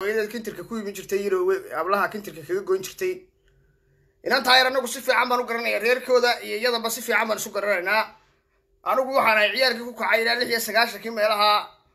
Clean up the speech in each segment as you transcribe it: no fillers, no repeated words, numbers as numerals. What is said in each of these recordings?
hooyadeed kintirka ku iibin jirtay yiroowe ablaha kintirka kaga goyn jirtay inaan taayar anagu si fiican baan u garanaya reerkooda iyo iyadaba si fiican baan isu garanaynaa anigu waxaan ahay ciyaalkii ku kacay ilaa 96kii meelaha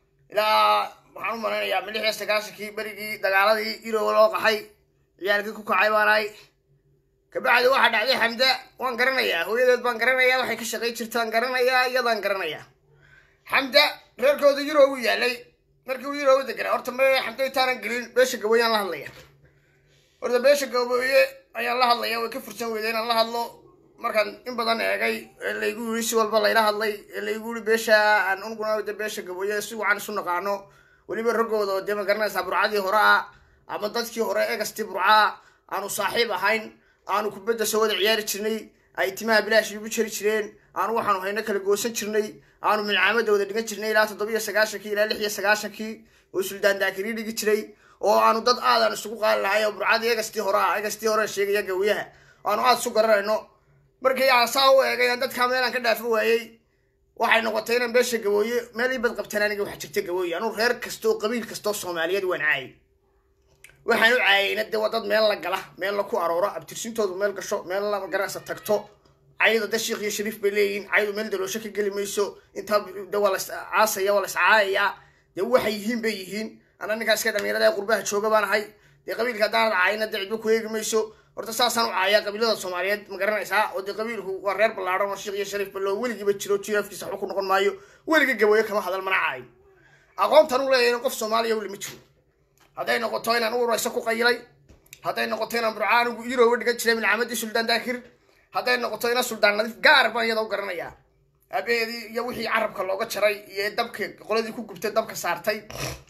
ilaa waxaan u maleynayaa 96kii berigii dagaaladii yiroowe loo qaxay ciyaalkii ku kacay baan ahay kabacdi waxa dhacday xamda waan garanayaa hooyadeed baan garanayaa waxay ka shaqay jirtaan garanayaa iyadaan garanayaa xamda reerkooda yiroowe yaalay markii uu yiroowe deganaa horta ma xamda intaanan gelin beesha gaboyaan la hadlaya horta beesha gaboye ayaan la hadlaya way ka fursan weydeen aan la hadlo markaan in badan eegay laygu yiri si walba layla hadlay laygu yiri beesha aan unguna beesha gaboye si wacan isu naqaano waliba ragooda oo dema garanaysaa burcadii hore ama dadkii hore eegasti burca aanu saaxiib ahayn aanu kubadda soo wada ciyaari jirnay ay timaha bilaash ugu jiri jireen aanu waxaanu hayna kala goosan jirnay aanu milcaamada wada dhigan jirnay ilaa 97kii ilaa 96kii oo suldaan daakiri dhigi jiray oo aanu dad aadan isugu qaali lahay oo burcadii eegastii hore sheegaya gawiyaha aanu aad isu garanayno markii aan saa u eegay dadka meelaan ka dhaafo waayey waxay noqotay inaan beesha gabooye meel ibad qabtaan aniga waxa jirta gabooye anu reer kasto qabiil kasto Soomaaliyeed waan caayay waxaan u caayayna dad meel la gala meel la ku arooro abtirsintoodu meel gasho meel la garanaysa tagto عيد ده الشيخ يشرف بلين عيد من دلوشة كجلي ميسو أنت دول عاصية ولا سعاية ده وحيهين بيهين أنا نكاس كده ميرا ده قربها شوكة بنا هاي ده قبيل كده عينا ده عدو كويج ميسو ورتصاصا عاية قبيلة الصوماليات مقرنا إسحاق وده قبيل هو ورير بالعرب والشيخ يشرف بلو ولقي بتشلو تشيرف في سحوك نقول مايو ولقي جويه كمان هذا المنعاي أقوم تنو له نقف صوماليا ولا متشو هذا نقطتين أنا ورئيسكو قيلي هذا نقطتين برعان ويرو ودك تشلي من عمد سلطان داخل هذا نقطتين سلطان نظيف قارب يدو قرنيا أبي يوحي عرب كلوجة شري يدبك قلدي كوك بتدبك سارتي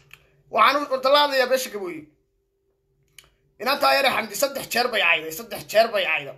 وعنو طلع يا باشا كبوي إن أنت يا رحمدي صدق شربي عايدة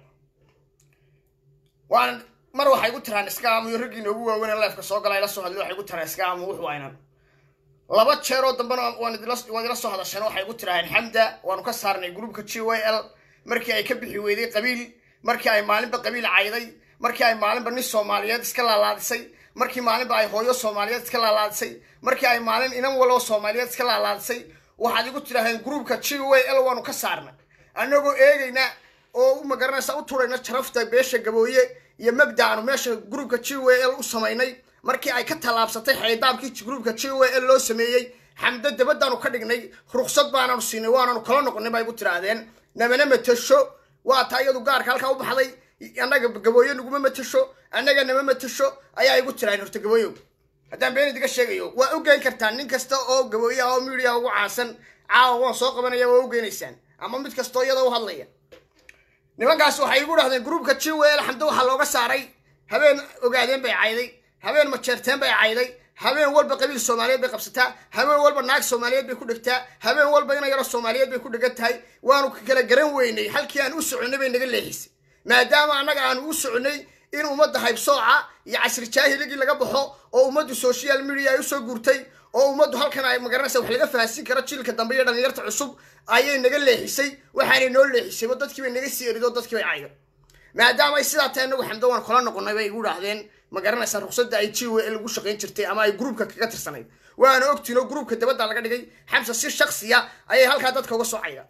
وأنا مرة حيقول ترى نسكام يرجع نبوه وين الله يفك سوق لا يلصق هذا حيقول ترى نسكام وحوينا لبض شرو دبنا وأنا يلصق هذا الشنو حيقول ترى الحمدة وأنا كسرني جروب كتشي ويل مركي يكبح ويدي قبيل markii ay maalinba qabiil cayday markii ay maalinba nin Soomaaliyeed iska laalaadisay markii maalinba ay hooyo Soomaaliyeed iska laalaadisay markii ay maalin inan walo Soomaaliyeed iska laalaadisay waxaad igu tiraaheen groupka GWL waanu ka saarnay anagoo eegayna oo u magaranaysa u turayna sharafta beesha gabooye iyo mabdaanu meesha groupka GWL u sameeynay markii ay ka talaabsatay xaydaabkii groupka GWL loo sameeyay xamda dabadaanu ka dhignay ruqsad baanaanu siinay waanaanu kala noqonay bay igu tiraadeen namana matasho waa taayadu gaarka halka u baxday anaga gabooyo nuguma matasho anaga nama matasho ayaa igu tiraan horta gabooyo hadaan been idiga sheegayo waa u geen kartaan nin kasta oo gabooyo oo media ugu caasan caawa waan soo qabanaya waa u geenaysaan ama mid kasta oo iyada u hadlaya nimankaas waxay igu dhahdeen groupka GWL xamdo waxa looga saaray habeen ogaadeen bay cayday habeen ma jeerteen bay cayday habeen walba qabiil Soomaaliyeed bay qabsataa habeen walba naag Soomaaliyeed bay ku dhigtaa habeen walba ina yaro Soomaaliyeed bay ku dhigantahay waanu kala garan weynay halkii aan u soconay bay naga leexisay maadaama anaga aan u soconay in ummadda haybsooca iyo casri jaahiligi laga baxo oo ummaddu social media ay u soo guurtay oo ummaddu halkan ay magaranaysa wax laga faahsin karo jilka dambe iyo dhalinyarta cusub ayay naga leexisay waxaanay noo leexisay dadkii bay naga sii erido dadkii bay caydo maadaama ay sidaa tahay anagu xamdo waan kala noqonay bay igu dhaahdeen magaranaysa ruqsadda ay GWL ugu shaqeyn jirtay ama ay groupka kaga tirsanay waana ogtino groupka dabada laga dhigay xamsa si shakhsiya ayay halka dadka uga soo cayda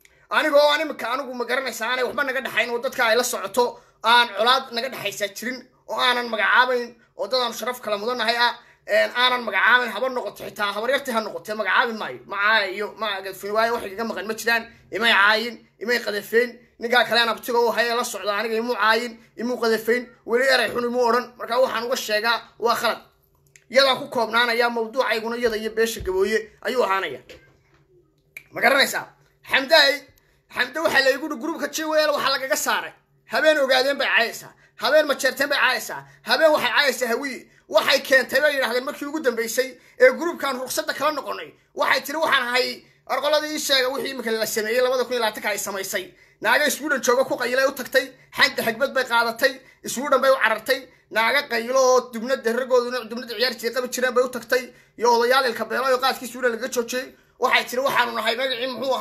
anigu magaranaysa aanay waxba naga dhaxayn oo dadka ay la socoto aan colaad naga dhaxaysa jirin oo aanan magacaabayn oo dadaan sharaf kala mudanahay aanan magacaabayn haba noqoto xitaa habaryartii ha noqotay magacaabin maayo macaayo ma gadfin waayo wax iga maqan ma jiraan imay caayin imay qadafeen ninka kale aan abtiga oo hayay la socdo aniga imu caayin imu qadafeen wali eray xun imu oran marka waxaan uga sheegaa waa khalad yada ku koobnaanaya mawduucayguna yada iyo beesha gabooye ayuu ahaanaya ma garanaysaa xamda waxa la igu groupka GWL waxa lagaga saaray habeen ogaadeen bay caayaysaa habeen ma jeerteen bay caayaysaa habeen waxay caayaysaa hawiye waxay keentay bay yiraahdeen markii ugu dambeysay ee groupkan ruqsadda kala noqonay waxay tiri waxaan ahay arqoladii sheega wixii imika la sameeyay 2020 ay samaysay naaga Sweden jooga ku qaylay u tagtay xanta xagbad bay qaadatay Sweden bay u carartay naaga qaylo dubnada ragoodu dubnada ciyaartii qab jireen bay u tagtay iyo odayaal ilka beelo iyo qaadkii Sweden laga joojay waxay tiri waxaanu nahay magacii muxuu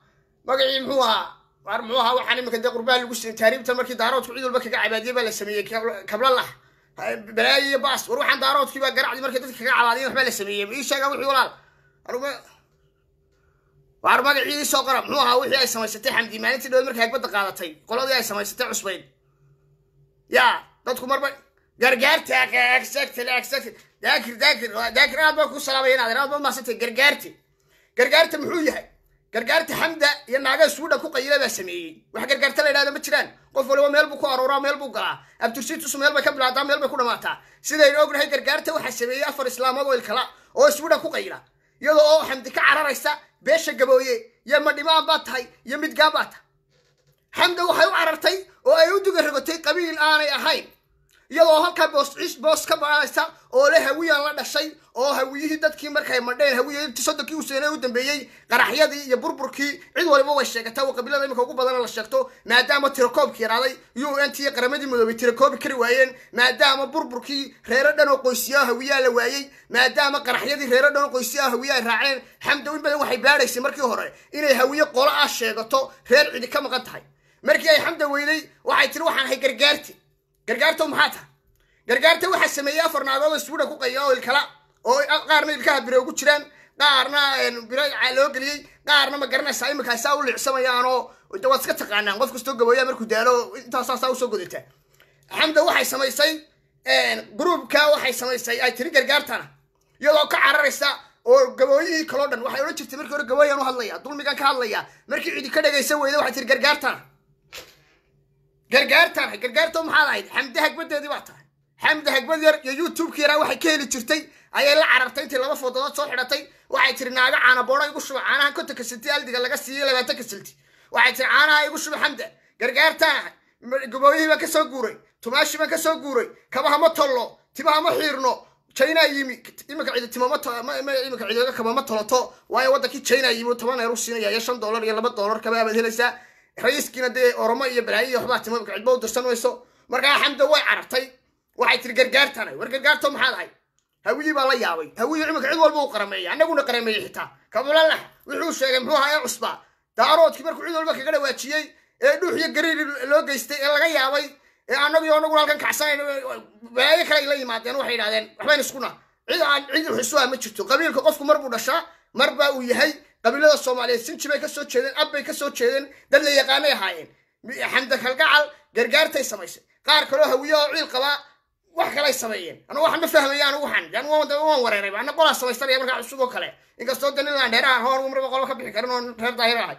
ahaa waxaan imika de qurbaan lagu siin taariibta markii daaroodku cid walba kaga cabaadiyay baa la sameeyay kabla lah balaayi baas war waxaan daaroodkii baa garacdi markii dadka kaga cabaadiyay waxba la sameeyay ii sheega wixii walaal waar magaciidii soo qora muxuu ahaa wixii ay samaysatay xamdi maalintii dhow markay hagbada qaadatay qoladii ay samaysatay cusbayd yaa dadku marba gargaarta exactly daakir aad baa ku salaamay inaad aad ma santay gargaarta muxuu yahay gargaarta xamda iyo naaga suuda ku qayilay baa sameeyay wax gargaarta la yiraahdo ma jiraan qof waliba meel buu ku arooraa meel buu galaa abtursiitus meel bay ka bilaadaa meel bay ku dhamaataa siday ognahay gargaarta waxa sameeyay afar islaamad oo ilkala oo suuda ku qayila iyadoo oo xamdi ka cararaysa beesha gabooye iyo madhimaan baa tahay iyo mid gaabata xamda waxay u carartay oo ay u duga rogotay qabiil aanay ahayn iyadoo halka boos ka baaraysa oo le hawiyaan la dhashay oo hawiyihii dadkii markay madheen hawiyihii sodonkii Huseen u dambeeyay qaraxyadii iyo burburkii cid waliba way sheegatay oo qabiilada imika ugu badan la sheegto maadaama tirakoobkii yaraaday UN iyo qaramadii midoobay tirakoob kari waayeen maadaama burburkii reero dhan oo qoysiyaha hawiyaa la waayay maadaama qaraxyadii reero dhan oo qoysiyaha hawiyaa raaceen xamda in badan waxay baaraysay markii hore inay hawiye qolo ah sheegato reer cidi ka maqan tahay markii ay xamda weynay waxay tiri waxaan hay gargaarto maxaa tahay gargaarta waxa sameeyay afar naagood suuda ku qaylo oo ilkala oo qaarna ilkaha biro ugu jiraan qaarna biro loo galiyay qaarna ma garanaysaa imika saa u liicsamayaan oo wad iska taqaanaan qof kasto gabooya markuu daalo intaas saa u soo godata xamda waxay samaysay groupka waxay samaysay ay tiri gargaartana iyadoo ka cararaysa oo gabooyihii kala dhan waxay oran jirtay markii hore gabooyan u hadlaya dulmigan ka hadlaya markii cidi ka dhagaysan weyday waxay tiri gargaarto maxaa ahayd xamda hagbadeedii baa tahay xamda hagbad yar iyo YouTube kiira waxay ka heli jirtay ayay la carartay intii laba foodood soo xidhatay waxay tiri naaga caana boora igu shuba caanaha konta ka silti aldiga laga siiyay 20 ka silti waxay tiri caanaha igu shuba xamda gargaarta gabooyihii ba ka soo guuray tumaashi ba ka soo guuray kabaha ma tollo tibaha ma xiirno China yimi imika cid timama imika cid kaba ma toloto waayo wadankii China yimi 10 euro siinaya $5 iyo $2 kaba baad helaysaa ra'iiskina de Oromo iyo Balaayi waxba timama cid baa u dirsan weyso marka xamda way carartay waxay tiri gargaartana war gargaarto maxaa ahay hawiyi baa la yaabay hawiyi imika cid walba u qarameeyay anaguna qarameeyay xitaa kabulalah wuxuu sheegay muxuu ahaa cusba daaroodkii markuu cid walba kaga dhawaajiyay ee dhuux iyo gariir loo geystay ee laga yaabay ee anagu halkan kacsanay Balaayi kale la yimaadeen waxay yiraahdeen waxbaan iskuna cid xusuuha ma jirto qabiilka qofku mar buu dhashaa marba uu yahay qabiilada Soomaaliyeed sinjibay ka soo jeedeen abbay ka soo jeedeen dad la yaqaanay ahaayeen xamda kalgacal gargaartay samaysay qaar kale hawiyo ciil qaba wax kale sameeyeen ana waxaan ma fahmayaan waan wareeray ana qola samaysanaya marka cusub oo kale inkastoo danilaan dheerahan hor marba qolo ka bixi karin oo reer daahir ahay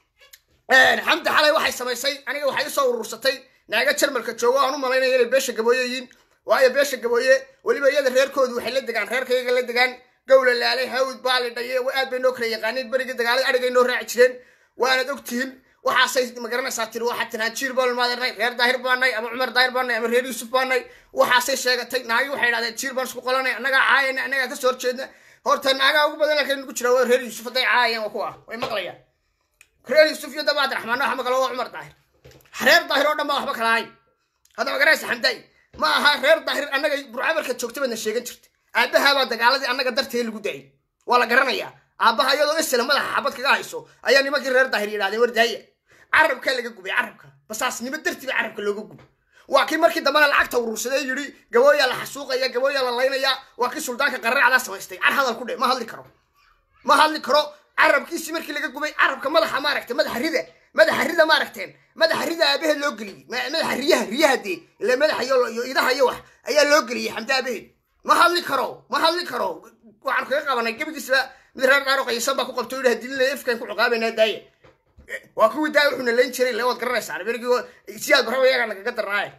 xamda xalay waxay samaysay aniga waxay soo urursatay naaga Jarmalka joogo aan u malaynay inay beesha gabooyeeyeen waayo beesha gabooye waliba iyada reerkoodu waxay la degaan reerkayga la degaan gowla laalay hawd baali dhaye aad bay noo kala yaqaaneen bariga dagaalada arigay noo raaci jireen waana ogtiin waxaasay ma garanaysaa tiri waxa tanaajiir bal maadarnay reer daahir baanay ama Umar daahir baanay ama reer Yusuf baanay waxaasay sheegatay naagi waxay yiraahdeen jiir baan isku qolanay anaga caayana anaga ka soo horjeedna horta naaga ugu badan halkan ku jira waa reer Yusuf haday caayeen waa kuwa way maqlayaan reer Yusuf iyo Dabaad Raxmaan waxa maqlo waa Umar daahir reer daahir oo dhamma waxba kala hayn hada ma garanaysaa xamday ma aha reer daahir anaga burcamarka joogtay baan sheegan jirtay aabaha baa dagaaladii anaga darteed lagu daayay waa la garanayaa aabaha iyadoo isla madaxa xabad kaga hayso ayaa nimankii reer daahir yiraahdeen wardaaya carabka laga gubay carabka basaasnimo dartiba carabka looga gubay waa kii markii dambe lacagta urursaday yiri gabooya la xasuuqaya gabooya la laynaya waa kii suldaanka qarracada samaystay ar hadal ku dhee ma hadli karo carabkiisi markii laga gubay carabka madaxa maaragtay madaxa rida maaragteen madaxa rida aabaha loo galiyay madaxa riyaha de ila madaxa iyo idaha iyo wax ayaa loo galiyay xamda aabaha ma hadli karo waxaan kaga qabanay gabigiisa mid reer daaro qaysan baa ku qabtay inuu hadilay ifkan ku ciqaabayna daaya waa kuwii daa wuxuu leen jiray la wad garanaysaa berigii siyaad baraba yaga naga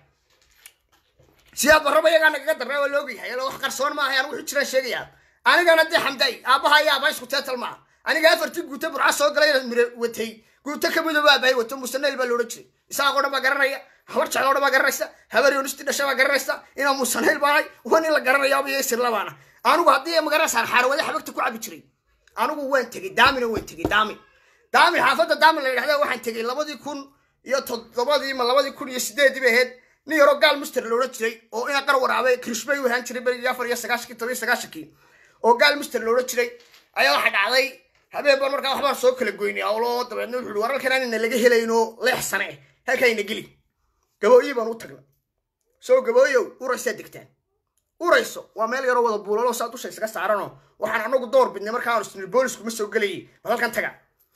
darnaa waa looga yahay wax qarsoon ma ahayn wuxuu jira sheegaya anigana de xamday aabaha ayaa baa isku teetal ma aniga afartii guuta burca soo galay watay guuta ka mid ah baa wato musaneel baa loo jiray isaga oo dhan baa garanaya habar jecel oo dhan baa garanaysa habar yoonisti dhashay baa garanaysa inaa musaneel baay waan la garanaya oo yeesir labaana anigu hadii ma garanaysaa xarwada xabagta ku cabi jiray anigu waan tagay daami xaafada daami la yiraahdo waxaan tagay 2007 ma 2008 baheed nin yaro gaal mister loo jiray oo ina qar waraabay krishbay waxaan jiray bariga 4 oo gaal mister loo jiray ayaa waxa dhacday habeen baan markaa waxbaan soo kala goynay awlo dabeedna wuxuu wararkan in laga helayno leexsane halkayna geli gabooyi baan u tagnay soo gabooyo uraysa digtaan urayso waa meel yaro wada buulalo saad u sheegay saaranoo waxaan anagu door bidnay markaa aan isna boolisku ma soo galay halkan taga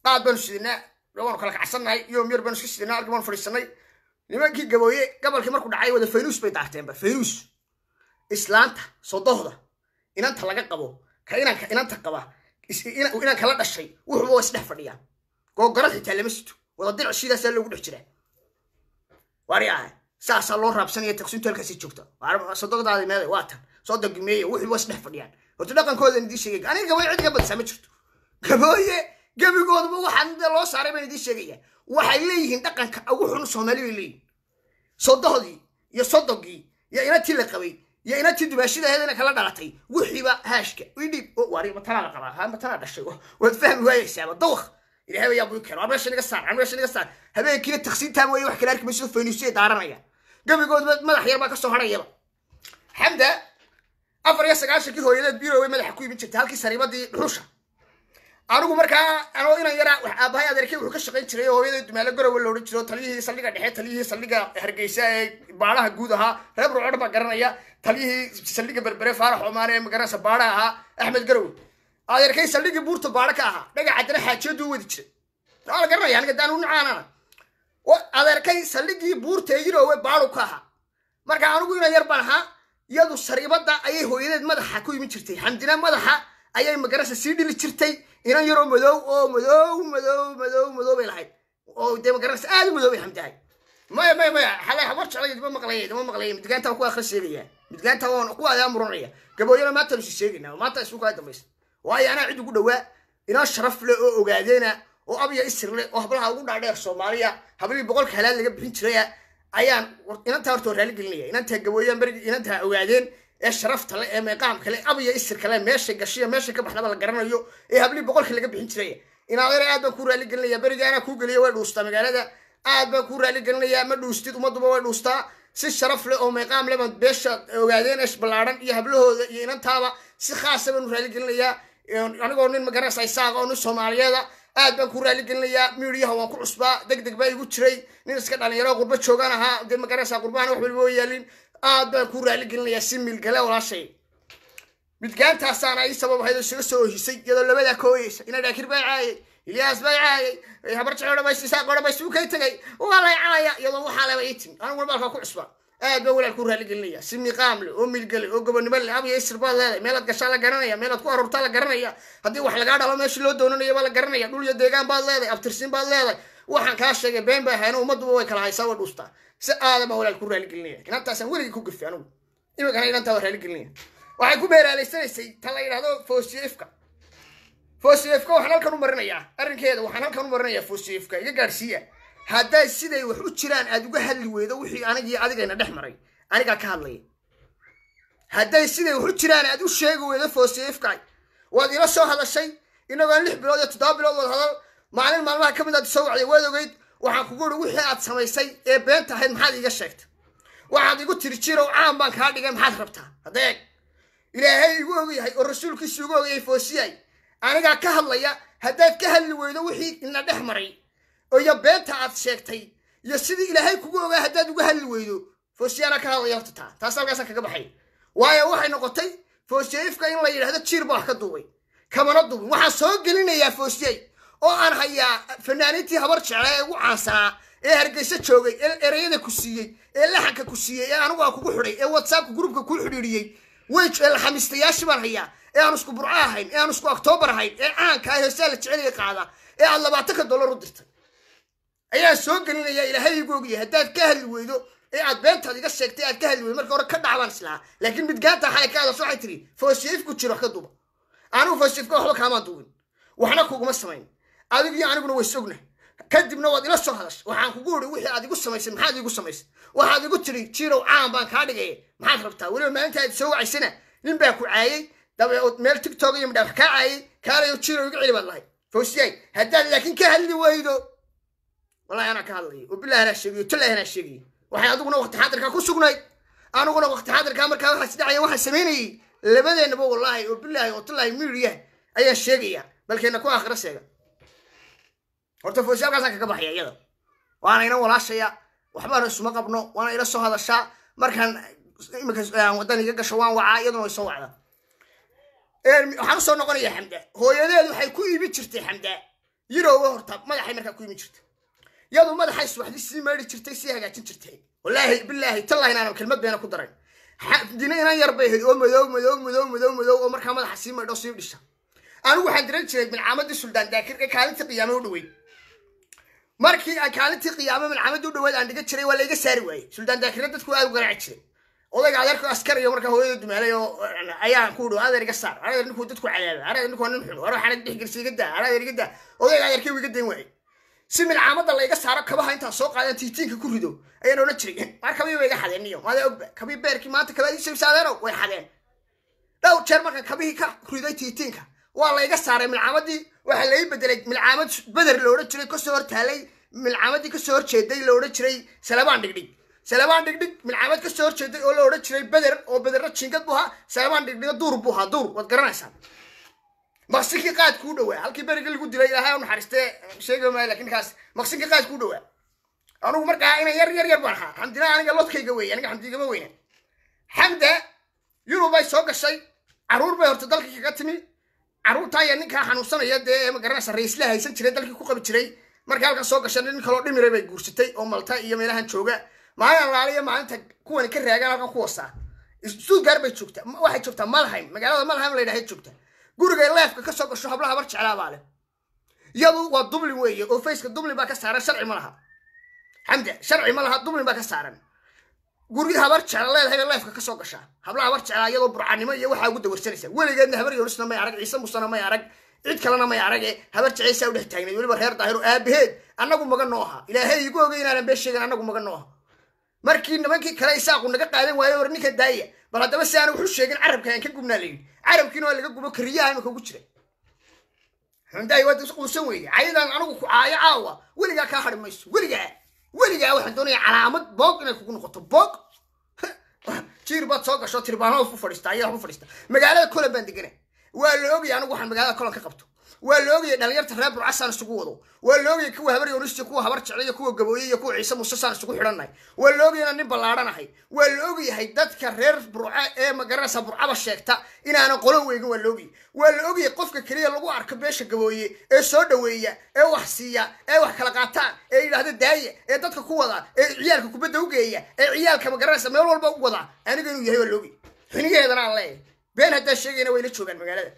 qaad baan sidina waan kala kacsanay yoom yar baan isku sidina arkaan fariisanay nimankii gabooye gabalkii markuu dhacay wada faynus bay daarteenba faynus islaanta sodohda inanta laga qabo ka inanta qaba inaan kala dhashay wuxuu waa isdhex fadhiyaan googorad xitaa lama sito wada dirac sidaas loogu dhex jiraa wariyaa saasa loo raabsanaya taqsiinta halkaas joogta sodohdaada meeday waa tan soo dagmeeyay wuxuu waa isdhex fadhiyaan horta dhaqankooda idin sheegay aniga gabooye cid ka badsa ma jirto gabooye gabigoodba waxaan loo saaray baan idin sheegaya waxay leeyihiin dhaqanka ugu xun Soomaaliyeed leeyihiin sodohdii iyo sodogii iyo inantii la qabay iyo inantii dubaashidaheedana kala dhalatay wixiiba haashka idib oo wari matala la qabaa ha matala dhashay wad fahmi waayaysaa dawq ilaahay yaa buu keenay meesha naga saar habeenkii taqsiinta mooy wax kala arkay soo faynuusay daaranaya gabigoodba madax yar baa ka soo harayaba xamda afar iyo sagaashankii hooyadeed biiroway madaxa ku iibin jirtay halkii sariibadii dhuxusha anigu markaa anoo inaan yara aabahay adeerkay wuxuu ka shaqayn jiray hooyadeed dumaalo garowe la odhan jiro taliyihii saldhiga dhexe taliyihii saldhiga hargeysa ee baalaha guud ahaa reer ruucod baa garanaya taliyihii saldhiga berbere faarax omaane ee magaranaysa baadha ahaa axmed garowe adeerkay saldhigii buurta baadha ka ahaa dhagaca dana xaajiyadu wadi jiray waa la garanaya aniga daan u nacaanana adeerkay saldhigii buurta ee yirowe baadhu ka ahaa marka anigu inaan yar baan ahaa iyadu sariibada ayay hooyadeed madaxa ku imin jirtay xamdina madaxa ayay magarasa sii dhili jirtay inan yaro madow bay lahayd oo de magarasa aad madow bay xamdahay maya xalay habar jeclay dib maqlay midgaanta ku akhri sheegaya midgaanta oo ku ayaa muranaya gabooyana maanta la sheegayna maanta isu ka dambeys waayo ana cid ugu dhawaa ina sharaf leh oo ogaadeena oo abiya isir leh oo hablaha ugu dhaadheer Soomaaliya hablii boqolka halaal laga bixin jiray ayaan inanta horto raali gelinaya inanta gabooyaan bari inanta ogaadeen ee sharafta leh ee meeqaamka leh abiya isir kale meesha gashiya meesha ka baxdaba la garanayo ee hablii boqolka laga bixin jiray inaad aad baan ku raali gelinaya barigaana ku galiyo way dhuusta magaalada aad baan ku raali gelinaya ma dhuustid umaduba way dhuustaa si sharaf leh oo meeqaam leh baan beesha ogaadeen is balaaran iyo hablahooda iyo inantaaba si khaas ah baan raali gelinaya anigoo nin magaranaysa isaaga oo Soomaaliyeeda aad baan ku raali gelinaya miiriyaha waan ku cusbaa degdeg baa igu jiray nin iska dhalinyaro qurba joogan ahaa de magaranaysa qurbaan wax walba yeelin aad baan ku raali gelinaya si milgale walaashay midgaantaasana ay sabab haydo soo hisay iyadoo labada kooyaysa ina dhaakir baacay Ilyas baacay habar jecel bay si saaqo bay suu kay tagay wala caaya iyadoo waxa la waytin anigu walba ku cusbaa aad baan walaal ku raali gelinaya si miqaam leh oo milgale oo gobonimo leh abiya isir baa leedahay meelad gashaa la garanaya meelad ku arurta la garanaya hadii wax laga dhalo meeshii loo doonanayo baa la garanaya dhul iyo deegaan baa leedahay abtirsin baa leedahay waxaan ka sheegay been baa hayno umadu way kala haysaa way dhuustaa si aadama walaal ku raali gelinaya inantaasaan weligii ku gafay anigu imika inanta raali gelinaya waxay ku beeraaleysanaysaa tan la yiraahdo foosifka waxaan halkan u marinayaa arrinkeeda waxaan halkan u marinayaa foosifka iga gaarsiiya hadday siday wax u jiraan aad uga hadli weydo wixii aniga iyo adigayna dhex maray aniga ka hadlay hadday siday wax u jiraan aad u sheegi weydo foosifka waad ila soo hadashay inagoo 6 bilood iyo 7 bilood wada hadal maalin maalmaha kamid ah soo wacday waad ogeyd waxaan kugu yiri wixii aad samaysay ee beenta ahayd maxaad iga sheegtay waxaad igu tiri jiro caan baan ka dhigay maxaad rabtaa hadeeg ilaahay igu ogyahay oo rasuulkiisu igu ogyahay foosiyay aniga ka hadlaya haddaad ka hadli weydo wixii ina dhex maray oo ya beenta aad sheegtay iyo sidii ilaahay kugu ogaa haddaad uga hadli weydo foosiyana ka hadlaya horta taas halkaas kaga baxay waayo waxay noqotay foosiyifka in la yiraahdo jiir baa ka duubay kamana duubin waxaan soo gelinayaa foosiyay oo aan hayaa fanaaniintii habar jecel ee ugu caansanaa ee hargeysa joogay ee erayada ku siiyey ee laxanka ku siiyey ee anigu ku xidhay ee WhatsApp groupka ku xidhiiriyay way jecel xamiistayaashii baan hayaa ee aan isku burco ahayn ee aan isku October ahayn ee caanka ah heesaa la jecel yahay qaada ee aan $20 u dirtay ayaa soo gelinaya ilaahay igu ogyahay haddaad ka hadli weydo ee aad beenta iga sheegtay aad ka hadli weydo marka hore ka dhacban islaa laakiin midgaanta xalay ka hadasho waxay tiri foosif ku jiro ka duuba aanu foosifka waxba kaama duubin waxna kuguma samayn adigu iyo aniguna way sogna kadibna waad ila soo hadash waxaan kugu yiri wixii aad igu samaysay maxaad igu samaysay waxaad igu tiri jiro caan baan ka dhigay maxaad rabtaa waliba maalinta aad soo wacaysana nin baa ku caayay dabeed meel TikTok iyo midhaaf ka caayay kaalayo jiro igu cili baad lahayd foosiyay haddaad laakiin ka hadli weydo والله أنا كهالي وبالله أنا شقي وتلا أنا شقي وحياتنا وقت حاضر كا كسقناي أنا قلنا وقت حاضر كامر كا واحد سداعي واحد سميني اللي بدأ نبو والله وبالله وطلع ميريا أي شقية بل كنا كوا آخر السنة ورتفوا شاب كذا كبحية يلا وأنا هنا ولا شيء وحبار السماء قبنا وأنا إلى هذا الشيء مركان وداني يجا شوان وعايد ويسوع هذا حرصوا نقول يا حمدة هو يدل وحيكون يبتشرتي حمدة يروه هرتا ما حي مركا كوي مجرت يادو ما حي سوحدي سي ميري جرتي سي هاجاجين جرتي والله بالله تالله انا كلمه بينا ku daray دينا يربي oo madow oo marka madaxa si meedho sii dhisha anigu waxaan diran jiray bilcaamadii suldaan daakir ee kaalinta qiyaamo u dhaweey markii ay kaalintii qiyaamo bilcaamadii u dhaweey aan dhiga jiray waa la iga saari waayay suldaan daakir dadku aad u garaac jiray odayga adeerku askar iyo marka hooyada dumeelay oo ayaan ku dhaw adeer iga saar adeer ninku dadku cadaab adeer ninku nin xun war waxaan dhix galsiga adeer iga daa odayga adeerkii wiga deyn waayay si bilcaamada la iga saaro kabaha inta soo qaadan tiitiinka ku rido ayaan oran jiray marka way iga xadeeniyo maada og kabi beerki maanta kala isoo saadano way xadeen dhaw jeer marka kabihi ka riday tiitiinka waa la iga saaray milcaamadii waxa la bedelay milcaamad badar la oran jiray ka soo hortaalay milcaamadii ka soo horjeeday la oran jiray salabaan dhigdhig milcaamad ka soo horjeeday oo la oran jiray badar oo badarra jingad buha salabaan dhigdhiga duur buha duur wad garanaysaa maqsinkii qaad ku dhawaa halkii bariga lagu dilay ilaahay u naxariistay sheegay ma laakiin kaas maqsinkii qaad ku dhawaa anigu markaa ina yar baan ahaa xamdina aniga lodkayga weey aniga xamdiga ma weyna xamda yurub ay soo gashay caruur bay horta dalka kaga timi caruurta ayaa ninka xanuunsanaya dee ma garanaysa ra'iisla haysan jiray dalkii ku qabi jiray marka halka soo gashay nin kale oo dhimiray bay guursatay oo malta iyo meelahan jooga maalin laaliya maalinta kuwan ka raagan halka ku wasa isuu gaar bay joogtaa waxay joogtaa Malheim magaalada Malheim la yiraahdo joogtaa guriga leefka ka soo gasho hablaha bar jeclaa baale yadu waa Dublin weeye oo Facebook Dublin baa ka saaran sharci ma laha xamda sharci ma laha Dublin baa ka saaran guriga habar jeclaa leedahay leefka ka soo gashaa hablaha bar jeclaa iyadoo burcanimo iyo waxa ugu dawarsanaysa weligeedna habar yorisna ma arag ciise musana ma arag cid kalena ma arag habar jeceysa u dhex taagnay waliba reer daahiro aabaheed annagu maga nooha ilaahay igu ogeynaan bee sheegan annagu maga nooha markii nimankii kale isaaqu naga qaadan waayo war ninka daaya bal hadaba si aan wuxuu sheegin carabka aan ka gubnaa leeyahay carabkiina waa laga gubo kariyaha imika ugu jira xunday wad isku quusan weeyay ayadan anigu ku caawa weliga ka xarimayso weliga waxaan doonayaa calaamad boog inay kugu noqoto boog jiir baad soo gasho tirbaano u fadhiista ayaa u fadhiista magaalada kole baan deganay waa la ogay anigu waxaan magaalada kole ka qabto waa la ogay dhalinyarta reer Burcasaan isugu wado waa la ogay kuwa habar yoonisti kuwa habar jecel kuwa gabooyay iyo kuwa ciise musasaan isugu xidhanay waa la ogay nin ballaaranahay waa la ogay dadka reer Burca ee magaranaysa Burcaba sheegta inaana qolo weegan waa la ogay qofka kaliya lagu arko beesha gabooye ee soo dhaweeya ee wax siiya ee wax kala qaataan ee yiraahdo daaye ee dadka ku wada ee ciyaalka kubadda u geeya ee ciyaalka magaranaysa meel walba u wada aniga inuu yahay waa la ogay xinigeedana aan leeyahay been hadda sheegayna way la joogan magaalada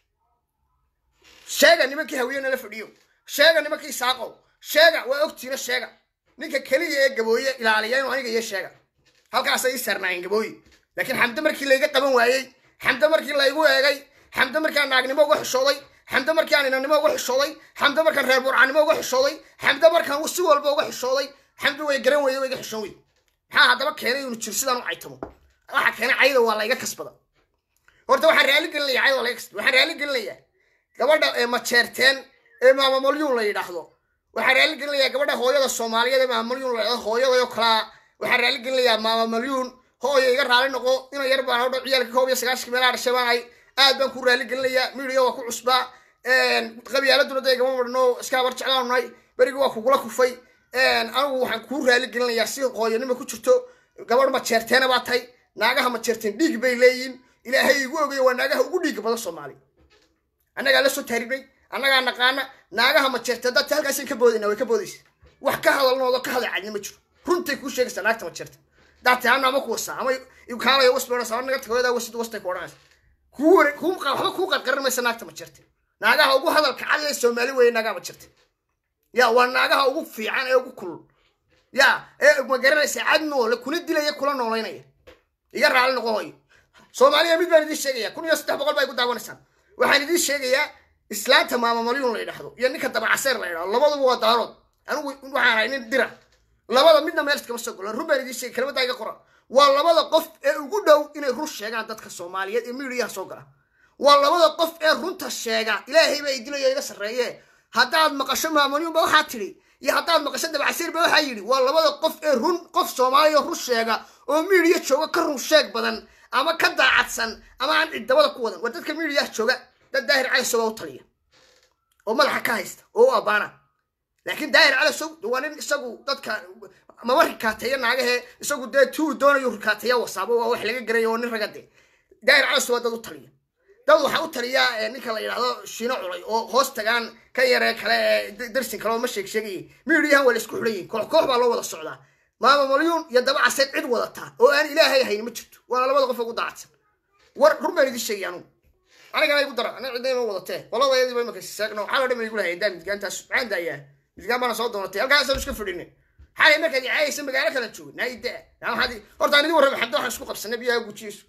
sheega nimankii hawiyana la fadhiyo sheega nimankii saaqo sheega waa ogtiina sheega ninka kaliya ee gabooye ilaaliya inuu aniga iyo sheega halkaas ay sarnaayn gabooye laakiin xamda markii la iga qaban waayay xamda markii la igu eegay xamda markii aan naagnimo uga xishooday xamda markii aan inanimo uga xishooday xamda markaan reer burcanimo uga xishooday xamda markaan si walba uga xishooday xamda way garan weeyay way iga xishoon weeyay maxaa hadaba keenay inuu jir sidaan u caytamo waxa keenay cayda waa la iga kasbada horta waxaan raali gelinayaa cayda la iga kasbada waxaan raali gelinayaa gabadha ee majeerteen ee maama malyuun la yiraahdo waxaan raali gelinayaa gabadha hooyada Soomaaliyeed ee maama malyuun la yiraahdo hooyada kala waxaan raali gelinayaa maama malyuun hooyo iga raali noqo inuu yar baan hawdho ciyaalka 19 meel arshabaay aad baan ku raali gelinayaa midiyo waa ku cusba qabyaaladuna deega ma marno iska bar jeclaanay bariga waa kugula kufay anigu waxaan ku raali gelinayaa si hooyanimo ku jirto gabadh majeerteen baa tahay naagaha majeerteen dhiig bay leeyiin ilaahay igu ogay waa naagaha ugu dhiig badan Soomaaliya annaga la soo taaribay annaga naqaana naagaha ma jirta dad halkaas ka boodina way ka boodaysaa wax ka hadalnoodo ka hadal cadnimo jiro runtii ku sheegaysa naagta ma jirta dadtaana ma ku wasa ama uu kaalayo wasbana saarnaga tagayda wasta ku oranaysa waxba ku qarqarmaysa naagta ma jirta naagaha ugu hadalka cad ee Soomaali way naagaha ma jirta ya waa naagaha ugu fiican ee ugu kulul ya ee ma garanaysa cadno la kula dilaya kula noolaynaya iga raali noqoy Soomaaliya mid baan idin sheegaya 1300 bay ku daawanaysan waxaan idin sheegayaa islaanta maama malyuun la yiraahdo iyo ninka dabacaseer la yiraahdo labaduba waa daarood anigu waxaan ahay nin dira labada midna meel iska soo golaan rubaan idin sheegay kalmada iga qoran waa labada qof ee ugu dhow inay run sheegaan dadka Soomaaliyeed ee miiriyaha soo gala waa labada qof ee runta sheega ilaahay baa idinayo iga sareeye haddaad maqasho maama malyuun ba waxa tiri iyo haddaad maqasho dabacaseer ba waxa yiri waa labada qof ee run qof Soomaaliyeed run sheega oo miiriya jooga ka run sheeg badan ama ka daacadsan ama aan cidabada ku wadan wadadka miiriyaha jooga dad daahir cali soo u taliya oo madaxa ka haysta oo abaana laakiin daahir cali soo duwanin isagu dadka ma war kaataya naagahe isagu dee tuu doonayo rikaataya wasaabo waa wax laga garayo nin ragade daahir cali soo dad u taliya dad waxa u taliya ninka la yiraahdo shiino culay oo hoos tagaan ka yaree kale darsin kale oo ma sheegay miiriyahan wala isku xidhay koox baa loo wada socdaa maama malyuun iyo daba casad cid wadata oo aan ilaahay ahayn ma jirto wala labada qof ugu daacsan war rumayna idin sheegayaan aniga igu dara aniga cidayna wadatee walaba yadi bay markay saagno waxa dhamay igu lahayn daamid gaantaas caan daaya midgaan bana soo doonatay halkaas iska fadhinay xalay markay caayaysan magaalo kala joog naayda aan hadi horta anigu warrab xad waxaan isku qabsanay biyaa gujiiso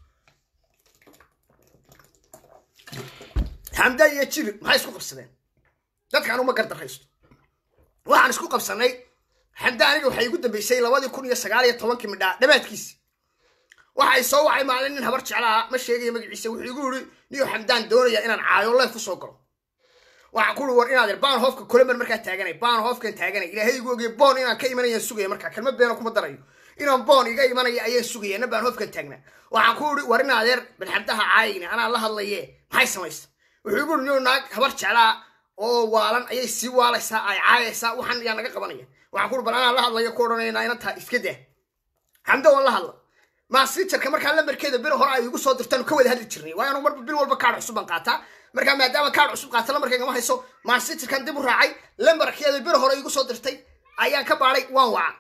حمدا يجير ما يسكو قبسدين دad كانوا ما قدريستو waxaan isku qabsanay xamda aniga waxay ugu dambeysay 2019 midha dhabaadkiis waxay soo wacay maalin nin habar jeclaa ma sheegay magaciisa wuxuu igu yiri niyo xamdaan doonaya inaan caayo leef soo galo waxa ku war inaad baan hoofka kuleman marka taaganay baan hoofkan taaganay ilaahay igu ogay boon inaan ka imanaya sugay marka kalma been kuma darayo inaan boon iga imanaya ayay sugayeen baan hoofkan taagna waxa ku yiri war inaad yar bal xamdaha caayina ana la hadlaye maxay sameeyay wuxuu igu yiri naag habar jeclaa oo waalan ayay si waalaysaa ay caayaysaa waxan yaa naga qabanaya waxa ku banaan la hadlayo ku oranayna inta iska daa xamda wala hadla ma sitirka marka la markeeda bir hore ay igu soo dirtaan ka wada hadli jirnay waa inuu marba bil walba kaad cusub qaata marka maadaama kaad cusub qaata la markayga ma hayso ma sitirkan dib u raacay la markeeda bir hore igu soo dirtay ayaan ka baaray waan waca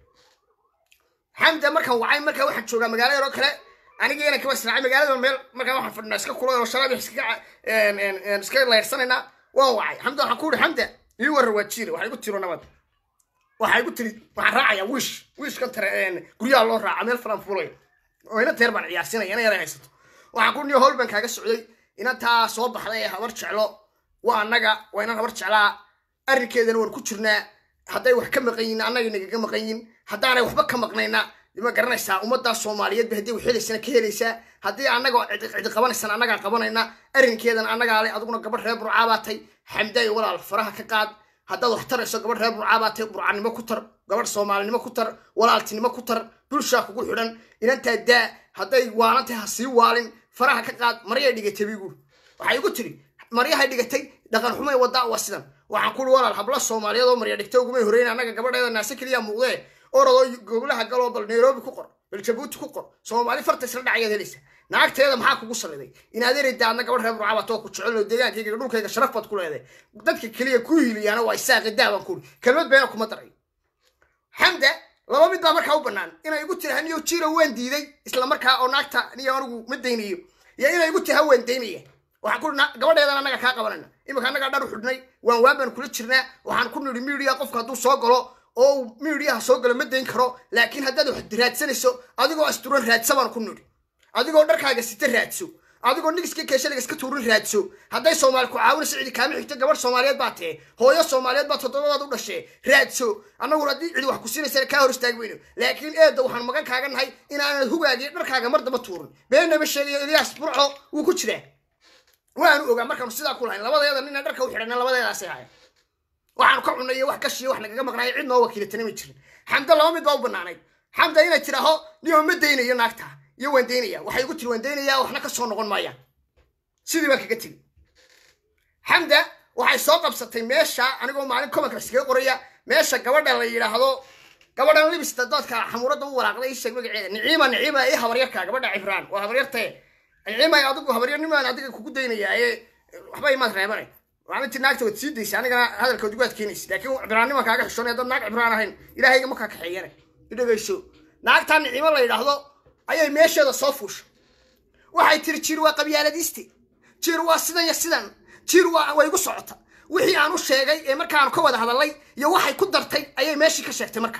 xamda markan wacay marka waxaan joogaa magaalada yar oo kale anigeena ka wasraacay magaalada meel marka waxaan fadhnaa iska kulay oo sharaab iska leersanayna waa wacay xamda waxa ku xamda ii war wajiir waxa igu tiro nabad waxa igu tiri waxa raacaya wish kan tareen guriga loo raaca meel falan fulay oo ina teer baan ciyaarsinay ina yar haysato waxa ku niyo holban kaaga socday ina taa soo baxday habar jeclo waa anaga waa ina habar jeclaa arrinkeedana war ku jirnaa haday wax ka maqayn anaga inaga ka maqayn hadaanay waxba ka maqnayna dima garanaysaa ummadda Soomaaliyeed ba hadii wax helaysan ka helaysaa hadii anaga cid qabanaysan anaga qabanayna arrinkeedana anaga leh aduguna gabadh reer burcaabatay xamday walaal faraha ka qaad hadda wax tarayso gabadh reer burcaabatay burcanimo ku tar gabadh Soomaalinimo ku tar walaaltinimo ku tar bulsha kugu xidhan inanta daa haday waalantay ha sii waalin faraha ka qaad mariya dhigatay bigu waxay ugu tiri mariya dhigatay dhaqan xumay wada wasidan waxaan ku walaal habla Soomaaliyeed oo mariya dhigtay ugu may horeeyna anaga gabadheeda naasi kaliya muuqday orado gobolaha galobal Nairobi ku qor Djibouti ku qor Soomaali farta isla dhacay helaysa naagteeda maxaa kugu saliday inaad ereeydaadna gabadh reer burcaabato ku jecel deegaankayga dhulkayga sharaf bad ku leedahay dadka kaliya ku hiliyana waa isaaq daawan ku kalmad been kuma daray xamda laba mid baa markaa u banaan inay igu tirahaniyo jiro waan diiday isla markaa oo naagta niyo anigu ma deynayo iyo inay igu tiraha waan deynaya waxa ku gabadheedana anaga ka qabanayna imika anaga dhar u xidhnay waan kula jirnaa waxaan ku niri media qofka haduu soo galo oo media soo galo ma deyn karo laakiin haddaad wax diraadsanayso adigoo asturan raadsaban ku niri adigoo dharkaaga sita raadso adigoo nigiska keeshaliga iska tuurin raadso haday Soomaali ku caawin sicidi kaami xigta gabadh Soomaaliyeed baa tee hooyo Soomaaliyeed baa toddobaad u dhashay raadso anagu hadii cid wax ku siinaysa ka hor istaagmayno laakiin eeda waxaan magan kaaga nahay inaan hugaagii dharkaaga mar daba tuurin beenaba sheegay Ilyas Burco uu ku jiraa waan ogaa markaan sidaa ku lahayn labadeeda nin dharka u xidhan labadeedaas ay ahayd waxaan ka cunay wax ka shiyo wax naga maqnay cid noo wakiilatana ma jirin xamda laba mid baa u banaanay xamda inay tiraho niyo ma deynayo naagta iyo waan deynaya waxay ugu tiri waan deynaya waxna ka soo noqon maayaan sidii baa kaga tigi xamda waxay soo qabsatay meesha anigoo maalin comment iskaga qoraya meesha gabadha la yiraahdo gabadhan libista dadka xamuurada u walaaqday sheeg magaceeda niciima ay habaryarka gabadha Ibraan waa habaryartay niciima ay adigu habaryarnimaan adiga kugu deynaya waxba imaad reebanay waxaan naagta wad sii deysay aniga hadalka dugaad keenaysa laakiin Ibraanima kaaga xishoonay dad naag Ibraan ahayn ilaahayga ma ka kaxeeyana idagayso naagtan niciima la yiraahdo ayay meesheeda soo fuusho waxay tiri jir waa qabyaaladiiste jir waa sidan jir waa way igu socota wixii aan u sheegay ee markaan ka wada hadalay iyo waxay ku dartay ayay meeshii ka sheegtay marka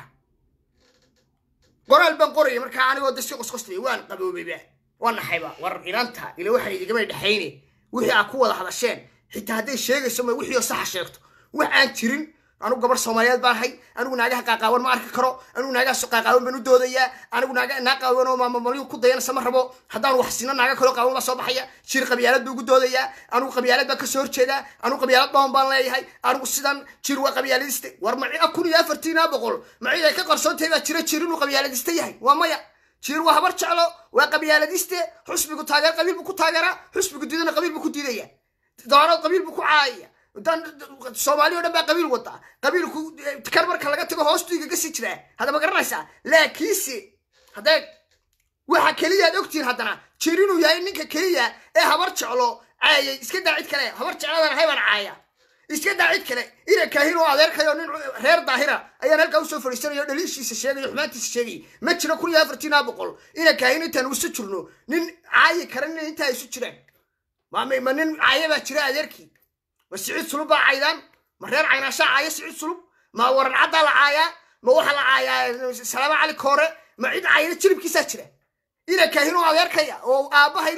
qoraal ban qoray marka anigoo dadsi qosqostay waan qaboobay waan naxayba war ilanta ila waxay igama dhaxaynay wixii aan ku wada hadasheen xitaa haday sheegayso ma wixii sax sheegto wax aan jirin anigu gabar Soomaaliyeed baan hay anigu naagaha qaaqaawan ma arki karo anigu naagaha qaaqaawan baan u doodaya anigu naaqaawan oo maama Malyuun ku dayana sama rabo hadaan wax sina naaga kale qaawan soo baxaya shir qabyaalad buu ugu doodaya anigu qabyaalad baa ka soo horjeeda anigu qabyaalad baan leeyahay anigu sidan jir waa qabyaaladiste war ma 1400 ma ay ka qarsoontay baa jir inuu qabyaaladiste yahay waa maya jir waa habar jeclo waa qabyaaladiste xusbigu taageer qabiil buu ku taageera xusbigu diidana qabiil buu ku diidaya doorad qabiil buu ku caayaya dan Soomaaliya dhan baa qabiil wada qabiilku kar marka laga tago hoostiga ka sii jira hada ma garanaysaa laakiinse haday waxa kaliya ogtiin hadana jirinu yahay ninka kaliya ee habar jeclo caayay iska daacid kale habar jecladan hayban caaya iska daacid kale ina kaahin oo adeerkayo nin reer daahira ayaan halka u soo fariisanayo dhaliishiisa sheegay xumaantiisa sheegay ma jiro 1400 ina kaahin intaan u soo jirno nin caayi karan inta isu jiraan ma nin caaya ba jira adeerkii ma siciid sulub baa caaydan ma reer caynaasha caaya siciid sulub ma waran cadda la caaya ma waxa la caaya salaam cali koore ma cid caayna jiribkiisa jira ina kaahin oo adeerkaya oo aabahay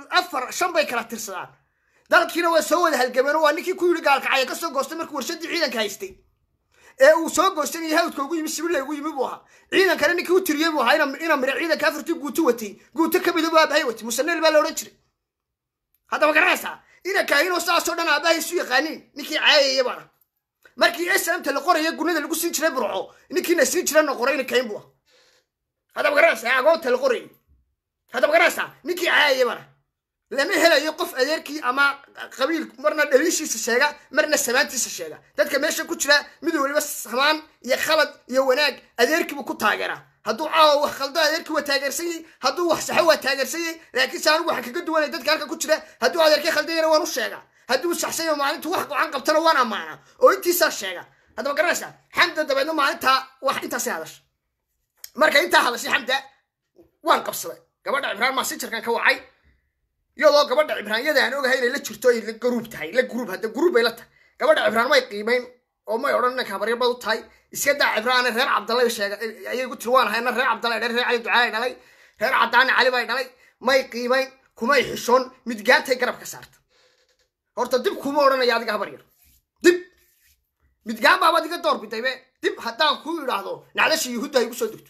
4 bay kala tirsadaan dalkiina waa soo wada halgameen waa ninkii ku yiri gaalka cayay ka soo goostay markuu warshadii ciidanka haystay ee uu soo goostay hawdka ugu yimi sibil ugu yimi buu ahaa ciidan kale ninkii u tiriyay buu ahaa ina mira ciidanka afartii guuto watay guuto ka mid ah watay musaneel baa la oran jiray hadda ma garanaysaa ina kaahin oo saasoo dhan aabahay isu yaqaaniin ninkii caayay bana markii SMT la qorayo gunada lagu siin jiray burco ninkii na siin jiray qorayna kaahin buu hadda ma garanaysaa agoonta la qorayo hadda ma garanaysaa ninkii caayay bana lama helayo qof adeerkii ama qabiil marna dhaliishiisa sheega marna samaantiisa sheega dadka meesha ku jira mid waliba samaan iyo khalad iyo wanaag adeerkii ku taageera hadduu caawo wax khaldo adeerkii waa taageersan yahay hadduu wax sax waa taageersan yahay laakiin saan waxa kaga duwanay dadka halka ku jira hadduu adeerkii khaldayna waan u sheega hadduu saxsan yahay maalintu wax go'aan qabtana waan amaana oo intiisa sheega hadda ma garanaysaa xamda dabeedna maalinta wax intaas hadash marka inta hadashay xamda waan qabsaday gabadha Ibrahim ma si jirkan ka wacay يلا قبض عبران يدا أنا أقول هاي اللي شرتوه الجروب تاعي الجروب هذا الجروب يلا قبض عبران ما يقيمين أو ما يورنا كبر يبغى تاعي إسكت عبران الرئيس عبد الله يشجع يقول تروان هاي الرئيس عبد الله الرئيس علي دعاء علي الرئيس عدنان علي باي علي ما يقيمين كم يحشون متجات هيكرب كسرت هرت دب كم ورنا يادي كبر ير دب متجاب بابا ديك الدور بتاعي دب حتى كل هذا نعلش يهود هيبقى صدقت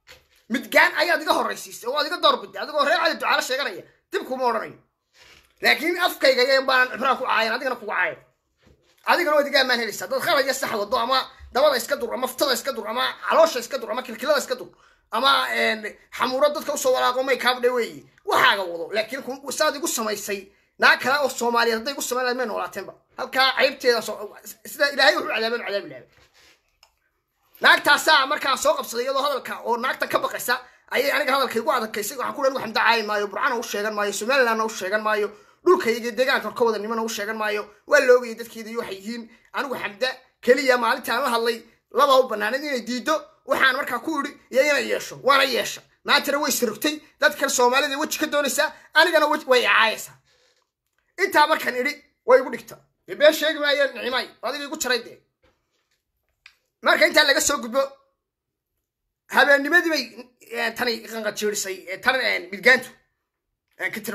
متجان أي ديك هالرئيس هو ديك الدور بتاعي هذا الرئيس علي دعاء الشجع تبكم ورني لكن أفكي جاي بان عبراكو عاين هذيك أنا كو عاين هذيك أنا ودي جاي من هالسا ده خلاص يستح وضع ما دواء يسكدر أما فترة يسكدر أما علاش يسكدر أما كل يسكدر أما حمورات ده كوسو ولا قوم يكاب دوي وحاجة وضع لكن كم وساد يقول سما يسي ناكلا الصومالية ده يقول سما من ولا تنبا هل كعيب تيدا سيدا إلهي يروح على من على من ناك تاسع مركز سوق بصديق هذا الكا أو ناك تكبق السا أي أنا هذا الكيقو هذا كيسي وحكون أنو حمد عاين مايو برعانا وشيغان مايو سوماليلانا وشيغان مايو دولكا يجي ديغان كركودا نيمانا وشيغان مايو واللوغي دادكيدا يوحيين أنو حمد كليا مالتان وهالي لباو بنانين ديدو وحان مركا كوري يانا يشو وانا يشا ما ترى وي سرقتي دادكا الصومالي دي وجه كدونيسا أنا كان وي عايسا انتا مركا نيري وي قدكتا يبين شيغ مايو نعماي هذا يقول شراي دي مركا انتا لغا سو قدبو habeennimadii bay tani qanqajiirisay tan midgaantu kitir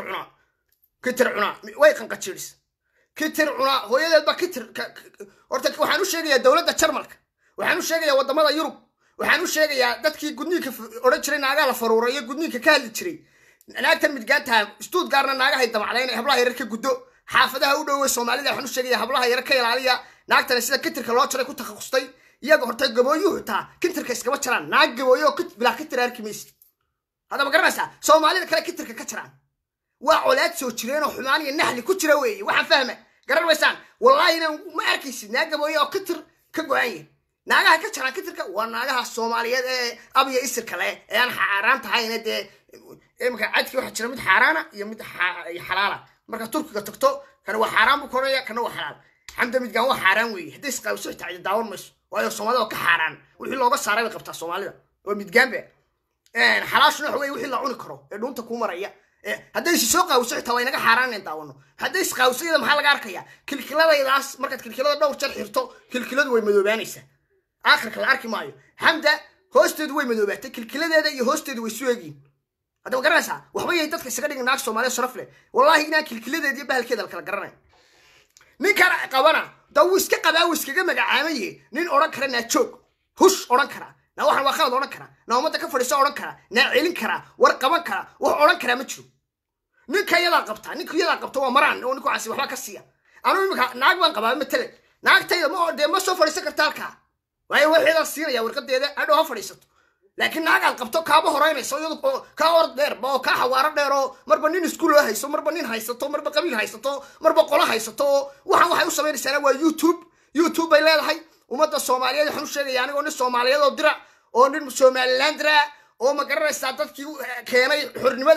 cuna way qanqajiiris kitir cuna hooyadeed ba kitir horta waxaan u sheegayaa dawladda Jarmalka waxaan u sheegayaa wadamada Yurub waxaan u sheegayaa dadkii gudniinka oran jiray naaga la faruuray gudniinka ka hadli jiray naagtan midgaanta Stuttgartna naagaha damacleen hablaha yar ka guddo xaafadaha u dhow Soomaalida waxaan u sheegayaa hablaha yar ka ilaaliya naagtan sida kitirka loo jiray ku takhasustay iyaga horta gabooyuhu taa kintirka iskaba jiraan naag gabooyo bilaa kitir arkimis hada ma garanaysaa Soomaalida kale kitirka ka jiraan waa colaad soo jireen oo xumaan iyo naxli ku jira weey waxaan fahmay garan weysaan wallahi inaan ma arkaysid naag gabooyo oo kitir ka go'ay naagaha ka jiraan kitirka waa naagaha Soomaaliyeed ee abiya isir kale ee aan xaraan tahay inay imka cadki waxa jira mid xaraana iyo mid xalaala marka turkiga tagto kana waa xaraan bu koraya kana waa xalaal xamda midgaan waa xaraan weey hadii isqaawso xitaa daawar mayso waayo Soomaalida ka xaraan wixii looga saaray bay qabtaa Soomaalida oo midgaanbe xalaashna waxa weey wixii la cuni karo ee dhunta ku maraya hadday soo qaawso xitaa way naga xaraan in daawano hadday isqaawsayda maxaa laga arkaya kilkiladaydaas markaad kilkilada dhowr jeer xirto kilkiladu way madoobaanaysaa aakhirka la arki maayo xamda hoosteedu way madoobaatay kilkiladeeda iyo hoosteedu way suugiin hadda ma garanaysaa waxba yay dadka isaga dhigin naag Soomaaliyeed sharaf leh wallahi inaa kilkiladeeda iyo bahalkeeda kala garanay ninkan qabana dawiska qabaa wiskaga magacaamay nin oran kara na joog hush oran kara na waxan waa khalad oran kara na umada ka fadhiiso oran kara na celin kara war qaban kara wax oran kara ma jiro ninka yada qabta waa maraan oo ninku caasi waxba ka siiya anu imika naag baan qabaa matale naagtayda ma oo ma soo fadhiisan kartaa halka way waxeeda siinaya warqadeeda adoo ha fadhiisato laakiin naag aad qabto kaaba horeynayso iyadoo ka or dheer ba ka xawaaro dheer oo marba nin iskuul haysto marba nin haysto marba qabiil haysto marba qolo haysto waxay u sameynaysaa waa YouTube bay leedahay umada Soomaaliyeed waxaan u sheegay aniga oo nin Soomaaliyeed oo dira oo nin Somaliland dira oo ma garanaysaa dadkii keenay xornimada ah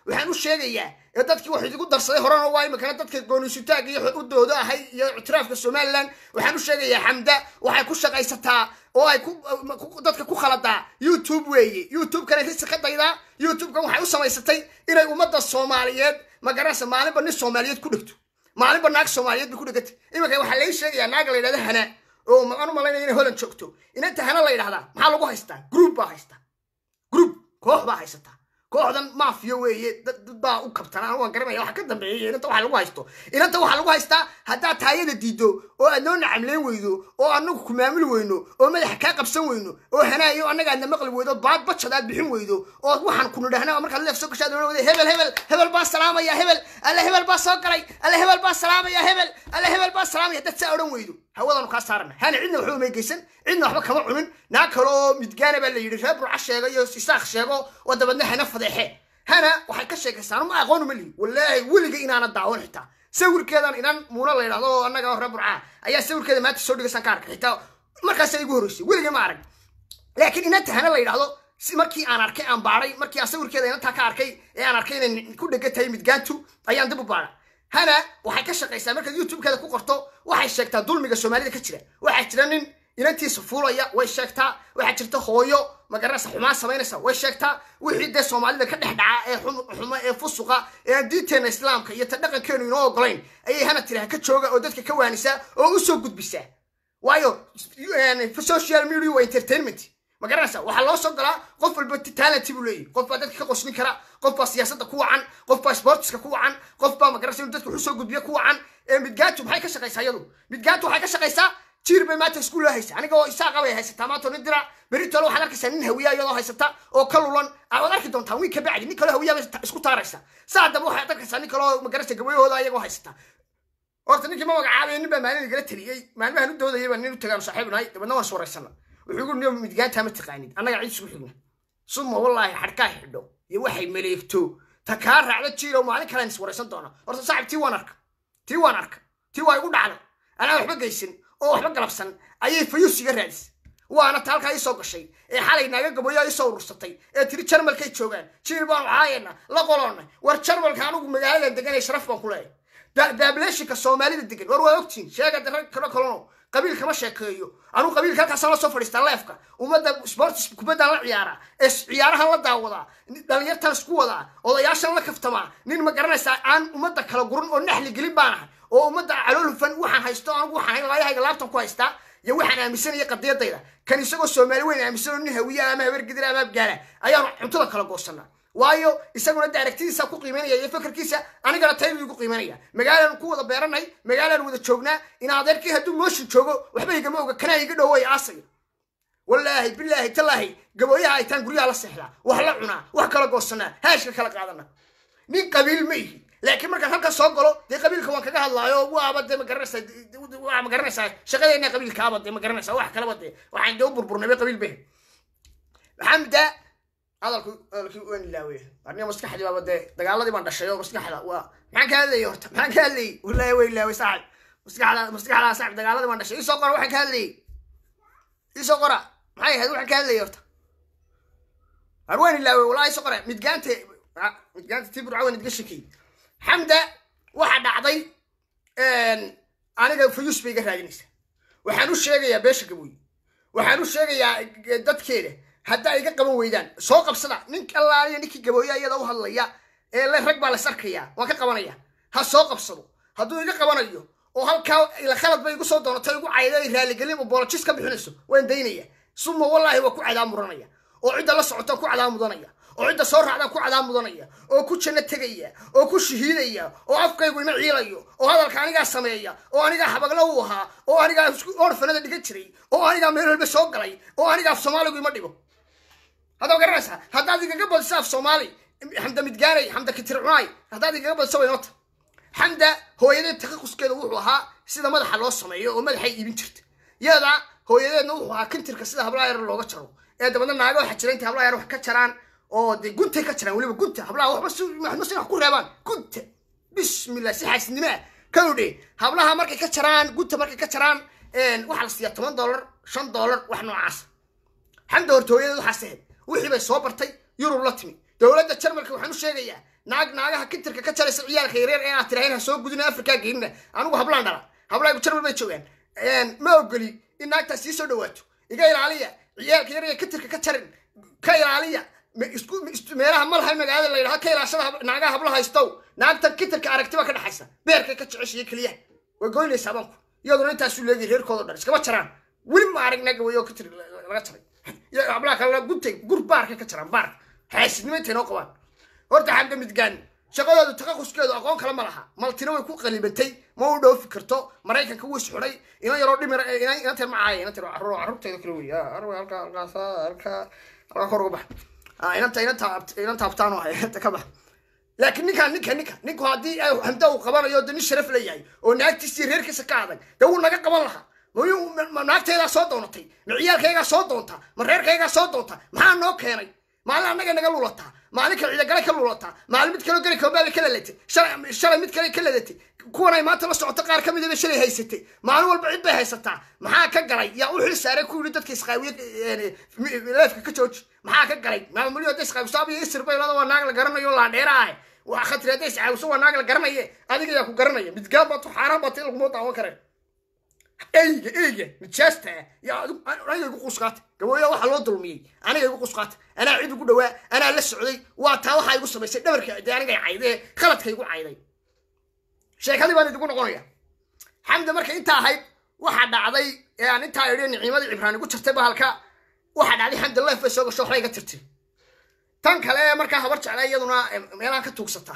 waxaan u sheegayaa ee dadkii wax idigu darsaday horena waa imikana dadka gooniisutaag iyo u doodo ahay iyo ictiraafka somaliland waxaan u sheegayaa xamda waxay ku shaqaysataa oo ay dadka ku khaladaa youtube weeye youtube-kana risi ka daydaa youtube-kan waxay u samaysatay inay ummadda soomaaliyeed magaranaysa maalinba nin soomaaliyeed ku dhegto maalinba naag soomaaliyeed bay ku dhegata iminka waxaa laga sheegayaa naaga la yidhahda hana oo aan u malaynaya inay holland joogto inanta hana la yidhahdaa maxaa lagu haystaa group baa haystaa group koox baa haysataa kooxdan maafiya weeye dad baa u kabtanaan waan garanaya waxa ka dambeeyay inanta waxa lagu haysto inanta waxa lagu haystaa haddaad taayada diido oo aad noo nacamleyn weydo oo anagu ku maamuli weyno oo madaxa kaa qabsan weyno oo hanaayo annaga aadna maqli weydo baad bajad aad bixin weydo oo waxaan ku nidhahnaa markaad leef soo gashaad oona wada hebel baa salaamaya hebel baa soo galay hebel baa salaamaya hebel baa salaamaya dad saa odhan weydo hawadanu kaa saarana hana cidna waxba may geysan cidna waxba kama cunin naa kaloo midgaana baa la yidhi reer burca sheego iyo isaaq sheego oo dabadna hana fadeexe hana waxay ka sheekaysaan ma aqoon uma lihi wallaahi weliga inaana daawan xitaa sawirkeedan inan muuna la yidhahdo oo annaga reer burca ayaa sawirkeeda maanta soo dhigaysaan ka arkay xitaa markaasa igu horreysay weliga ma arag laakiin inanta hana la yidhahdo markii aan arkay aan baadhay markii aan sawirkeeda inantaa ka arkay ee aan arkay inay ku dhegan tahay midgaantu ayaan dib u baadhay hana waxay ka shaqaysaa markaad youtube-keeda ku qorto waxay sheegtaa dulmiga soomaalida ka jira waxaa jira nin inantiisa fuulaya way sheegtaa waxaa jirta hooyo magaranaysa xumaan samaynaysa way sheegtaa wixii dee soomaalida ka dhex dhaca ee xumo ee fusuqa ee aan diinteena islaamka iyo ta dhaqankeenu inoo ogolayn ayay hana tiraha ka jooga oo dadka ka waanisaa oo u soo gudbisaa waayo social media waa entertainment magaranaysa waxaa loo soo galaa qof walba talent buu leeyahy qof baa dadka ka qoslin kara qof baa siyaasadda ku wacan qof baa sportska ku wacan qof baa magaranaysa inuu dadka wuxuu soo gudbiyo ku wacan midgaantu maxay ka shaqaysaa iyadu midgaantu waxay ka shaqaysaa jiir bay maanta iskuul loo haysa aniga oo isaaqa bay haysataa maanta nin dira beritole waxaad arkaysaa nin hawiya iyadoo haysata oo ka lulan waad arki doontaa wiil ka bacdi nin kaloo hawiya bay isku taaraysa saa haddaba waxaad arkaysaa nin kaloo magaranaysa gabayahooda iyagoo haysata horta ninkii ma magacaabay nin baa maalin igala taliyey maalmahan u doodayay baa nin u tagaan saaxiib nahay dabadna waan suuraysana wuxuu igu niyo midgaantaa ma taqaanid annaga cid isugu xigna suma wallaahi xadhkaa xidho iyo waxay maleegto ta kaa raacda jiirow maalin kalean iswaraysan doona horta saaxib tii waan arka tii waa igu dhacda anaa waxba geysan oo waxba galabsan ayay fayuusiga raadis waana ta halkaa ii soo gashay ee xalay naaga gaboyaa ii soo urursatay ee tiri jarmalkay joogaan jiir baan waxaayana la qoloonnay war jarmalka anugu magaaladan deganay sharaf baan ku leeyahay daableeshinka soomaalida degan war waa ogtiin sheega rag kala kalono qabiil kama sheekeeyo anuu qabiilka halkaasaan la soo fadhiistaa leefka ummadda sports kubaddaan la ciyaaraa ee ciyaarahan la daawadaa dhalinyartan isku wadaa odayaashan la kaftamaa nin ma garanaysaa aan ummadda kala gurin oo naxli gelin baan ahay oo ummadda calool hufan waxaan haysto anigu waxaan laayahayga laabtan ku haystaa iyo waxaan aaminsanaya qadiyadayda kan isagoo soomaali weyn aaminsan oo nin hawiya ama habeer gidir ama abgaala ayaanu cuntada kala goosanaa waayo isaguna daaragtidiisa ku qiimeynaya iyo fakarkiisa anigana taydu igu qiimeynaya magaalaan ku wada beeranay magaalaan wada joognaa in adeerkii hadduu mooshin joogo waxba igama oga kanaa iga dhoway aasaya wallaahi bilaahi tallaahi gabooyaha ay taan guryaha la seexdaa wax la cunaa wax kala goosanaa haashka kala qaadana nin qabiil ma ihi laakiin markaan halka soo galo dee qabiilka waan kaga hadlaayo waaba dee ma garanaysaa shaqadeena qabiilkaaba dee ma garanaysaa wax kalaba dee waxaan dee u burburnay qabiil bay maxamda hadalku waan ilaawey arniga maskaxdii baaba dee dagaaladii baan dhashay oo maskaxda waa maxaan ka hadlayay horta maxaan ka hadlayay wallaahi way ilaawey saaxib maskaxda saaxib dagaaladii baan dhashay isoo qora waxaan ka hadlayay isoo qora maxay ahayd waxaan ka hadlayay horta arwaan ilaawey wallaahi isoo qora midgaanta tibur cawan idga shakiyey xamda waxa dhacday aniga fayuus bay iga raadinaysaa waxaan u sheegayaa beesha gabooyi waxaan u sheegayaa dadkeeda haddaa iga qaban weydaan soo qabsada nin allaaliya ninkii gabooya iyada u hadlaya ee le rag baa las arkayaa waan ka qabanaya ha soo qabsado hadduu iga qabanayo oo halkaa ila khalad bay igu soo doonatay igu cayda ay raaligelin oo boolojis ka bixinayso waan daynaya suma wallaahi waa ku cadaamuranaya oo cidda la socota ku cadaamudanaya oo cidda soo raacda ku cadaamudanaya oo ku janno tegaya oo ku shahiidaya oo afkaygu ima ciilayo oo hadalka anigaa sameeya oo anigaa habaglo u ahaa oo anigaa orfanada dhigan jiray oo anigaa meel walba soo galay oo anigaa af soomaaligu ima dhibo هذا وقرنسها هذا ذيك قبل ساف صومالي حمد متجاري حمد كتير عناي هذا ذيك قبل سوي نط حمد هو يدي تخصص كذا وحها سيدا مدح الوصمة ومدح يبين شرت يلا هو يدي نوحها كنتر كسيدا هبلا يروح كتشرو هذا بدنا نعقل حتشرين تهبلا يروح كتشران أو دي قلت كتشران ولا قلت هبلا هو بس ما سنا كل ربان قلت بسم الله سحى السينما كانوا دي هبلاها مركي كتشران قلت مركي كتشران إن واحد السيارة $8 $5 وإحنا عاص حمد ورتويه حسين wixii bay soo bartay yurub la timi dawladda Jarmalka waxaan u sheegayaa naagaha kintirka ka jaraysa ciyaalka yaryar ee aad tiraaheen ha soo gudina afrika geynina anigu hablaan dhala hablaan jarmal bay joogaan ma ogoli in naagtaas sii soo dhawaato iga ilaaliya ciyaalka yaryar kintirka ka jarin ka ilaaliya isku meelaha malhay magaalada la yidhaha ka ilaashada naagaha hablaha haystow naagtan kintirka aragtiba ka dhaxaysa beerkay ka jeceshiye keliya way goynaysaa banku iyaduna intaasuu leegay reerkooda dhan iskama jaraan weli ma arag naga wayo kintir laga jaray hablaha kale guntay gur baarkay ka jaraan baarka xaasidnimo intay noo qabaan horta xamda midgaan shaqadoodu taqaquskeedu aqoon kale ma laha maltina way ku qalibantay ma u dhoofi karto maraykanka wuu isxuray ina yaroo dhimir inanteer macaaya inanteer carruurteeda kale wey halka kor uga bax inanta abtaan oo inanta ka bax laakiin ninku haddii hamda uu qabanayo de nin sharaf la yahay oo naagtiisii reerkiisa ka adag dee wuu naga qaban lahaa ma naagteedaa soo doonatay ma ciyaalkaygaa soo doonta ma reerkaygaa soo doonta maxaa noo keenay maalin annaga naga lulataa maalinka ciidagale ka lulataa maalin mid kaloo geli koobaabay ka lalatay shalay mid kale ka ladatay kuwan ay maanta la socoto qaar ka midaba shalay haysatay maalin walba cid bay haysataa maxaa ka galay yaa u xil saaray ku yidhi dadka isqaawiye leefka ka jooji maxaa ka galay maamulyo hadday isqaawisaab iyo isir bay lada waa naag la garanayo laandheera ah waa khatri hadday iscaawiso waa naag la garanaye adiga yaa ku garanaya midgaan baad xaaraan baad laguma daawan kareen eyga nijaasta yaa aniga igu qusqaata gabooya waxa loo dulmiyey aniga igu qusqaata anaa cid ugu dhawaa anaa la socday waa taa waxaa igu samaysay dhabarka dee aniga caydee khaladka igu cayday sheekadii baan idigu noqonaya xamda marka intaa ahayd waxaa dhacday ee aan intaa idhi niciimadii cibraan igu jirtay bahalka waxaa dhacday xamda leef bay soo gasho waxba iga tirtir tan kale markaa habar jeclaa iyaduna meelaan ka tuugsata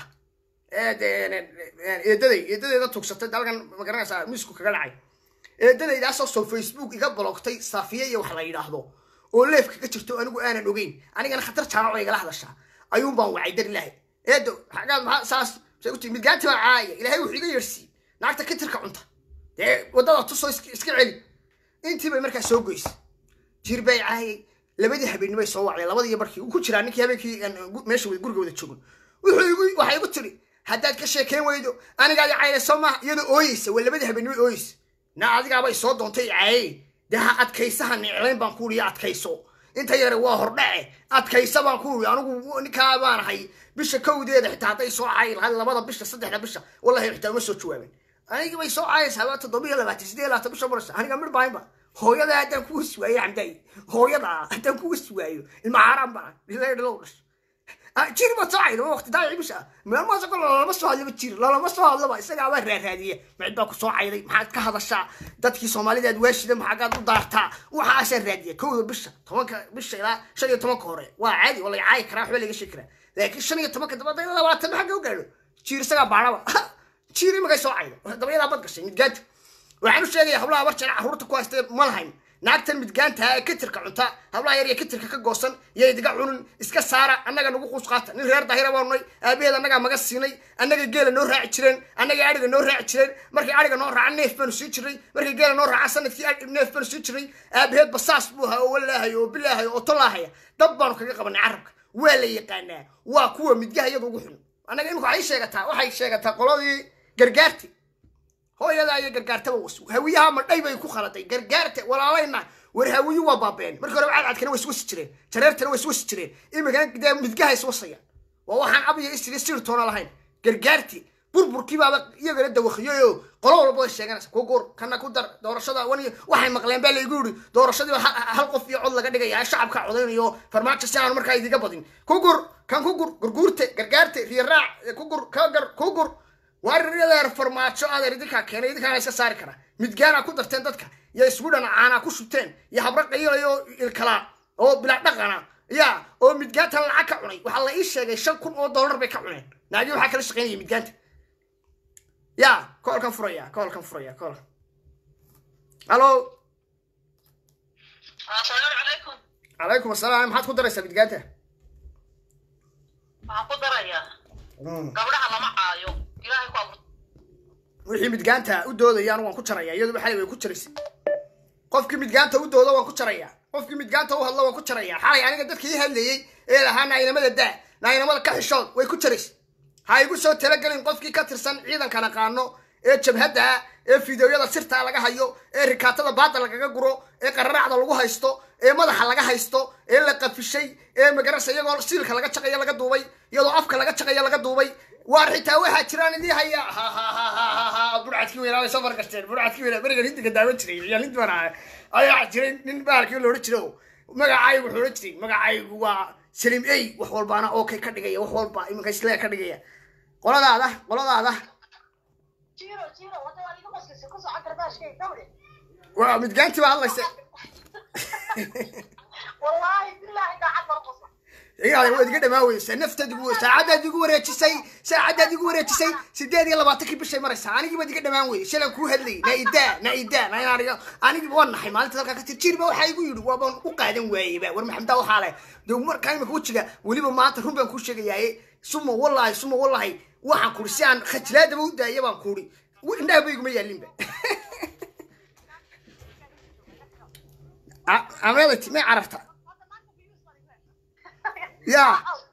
eedadeeda tuugsatay dalkan magaranaysaa miisku kaga dhacay eedadaydaasoo soo facebook iga bloogtay saafiye iyo wax la yidhaahdo oo leef kaga jirto anigu aanan ogeyn anigana khatar jaamaco igala hadashaa ayuun baan wacay dar ilaahay eedo xagaad maxaa saas say u timi midgaanti baa caaya ilaahay wuxuu iga yeedhsiiyey naagta kintirka cunta dee waddada tusoo iska celi intii bay markaa soo goysay jir bay caayay labadii habeenimay soo wacday labadii barkii uu ku jiraa ninkii habeenkii meesha guriga wada joogan waxay igu tiri haddaad ka sheekeyn weydo anigaadi caynayso maaha iyadoo ooyeysa waa labadii habeenimay ooyeysa na adigaabay soo doontay caayey dee ha adkaysaha niclayn baan ku uri adkayso inta yare waa hordhace adkaysa baan ku uri anigu ninkaa baan ahay bisha kowdeeda xitaa hadday soo caayi lahayd labada bisha saddexda bisha wallahi xitaa uma soo jawaabin anigii bay soo caayaysaa waa 7 bisha marasa aniga midh bahaynba hooyada haddaan kugu siwaayo xamdaay hooyada haddaan kugu siwaayo ilma xaaraan baan dhilow dhash jir ma soo caydo waqti daaci bisha meel ma soo lama soo hadlaba jir lama soo hadlaba isaga baa raadiye mid baa ku soo cayday maxaad ka hadashaa dadkii Soomaaliyeed waashida maxaad u daartaa waxa ashan raadiye kowda bisha 10 bisha ilaa 15 hore waa caadi wala caay kara waxba laga shakira laakiin 15 dabada 20 xagga u gaadho jir isaga baaraba jir ma soo caydo dabayada bad gashay midgaad waxaan u sheegay hablaha warjana carruurta ku haystay malahayn naagtan midgaanta ee kitirka cunta hablaha yar ee kitirka ka goosan yay diga cunun iska saara annaga nagu qus qaata nin reer daahira baanay aabeed annaga maga siinay annaga geela noo raaci jireen annaga ariga noo raaci jireen markii ariga noo raacan neef baan sii jiray markii geela noo raacan sanadkii neef baan sii jiray aabeed basaas buu ahaa oo walaahay oo bilaahay oo tolaahay dab baan kaga qabanay carabka waa la yaqaanaa waa kuwa midgaha iyadu ugu xun annaga in waxay sheegataa qoladii gargaarti hooyada ay gargaartaba hawiyaha ma dhay bay ku khaladay gargaarta walaalayna war hawiyu waa baabeen markii hore cadkana way iswasi jireen jareertana way iswasi jireen imika midgaha iswasaya waa waxaan abiyo isir toona lahayn gargaarti burburkii baa iyaga dawakhiyo qolo walba sheeganaysa ku gur kana ku dar doorashada waxay maqleen baa la igu yiri doorashadii hal qof iyo cod laga dhigaya shacabka codeynayo farmaajo si aan markaa idiga badin ku gur gurguurte gargaarte riiraac ku gur warriyeer farmaajo aad idinka keenay idinka iska saari kara midgaana ku darteen dadka ya iswudan caana ku shubteen ya habra qayilayo ilkala oo bila dhaqana ya oo midgaanta lacag ka cunay waxa la ii sheegay $5,000 bay ka cuneen naagi waxa kala shaqeynayay midgaanta ya koolkan furaya halo assalaamu alaykum asalaam maxaad ku daraysaa midgaanta waxaan ku darayaa gabdhaha lama caayo ilaahay ku abuurtay wixii midgaanta u doodayaan waan ku jarayaa iyadu xalay way ku jaraysay qofkii midgaanta u doodo waan ku jarayaa qofkii midgaanta u hadlo waan ku jarayaa xalay aniga dadkii hadlayay ee lahaa naynamada ka xishood way ku jaraysay ha igu soo talagelin qofkii ka tirsan ciidankana qaano ee jabhadda ee fiidiyoyada sirtaa laga hayo ee rikaatada baada lagaga guro ee qararacda lagu haysto ee madaxa laga haysto ee la qafishay ee magarasa iyagoo siilka laga jaqaya laga duubay iyadoo afka laga jaqaya laga duubay waa xitaa waxaa jiraan idii haya burcadkii weynaa safar gasteen burcadkii weynaa berigan hindiga daawan jiray ciyaal hindi baan ayaa jiray nin bahalkii la odhan jiro magacaygu wuxuu odhan jiray magacaygu waa salim ey wax walbaana okay ka dhigaya wax walba iminka islee ka dhigaya qoladaada waa midgaantii baa hadlaysa waad iga dhamaa naftaad saacadaad igu wareejisay 8 bishay maraysa anigii baad iga dhamaan weyday shalan kuu hadlayay naidaa anigii waan naxay maalinta dalka ka tirjiirba waxaa igu yidhi waabaan u qaadan waayeyba war maxamdaa waxaa leh dee markaa imika wejiga weliba maanta run baan kuu sheegayaaye suma wallahi waxaan kuri si aan khajlaadaba u daaya baan kuuri indhaha ba iguma yaalinba ameedati may carabta يا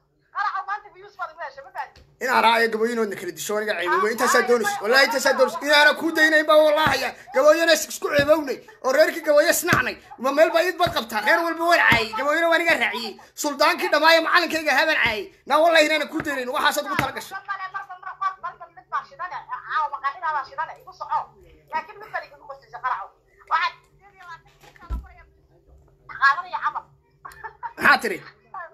أنا رأي قبوينو إنك ردشوا أنا قاعد أنت سادونس والله أنت سادونس أنا كودين يبا والله يا قبوينا سكسكو عيبوني أوريك قبويا صنعني وما مل بعيد بقبتها غير والبوي عاي قبوينا وأنا قاعد رعي سلطان كده ما يمعلن كده هبل عاي نا والله هنا كودين وحاسد مترقش هاتري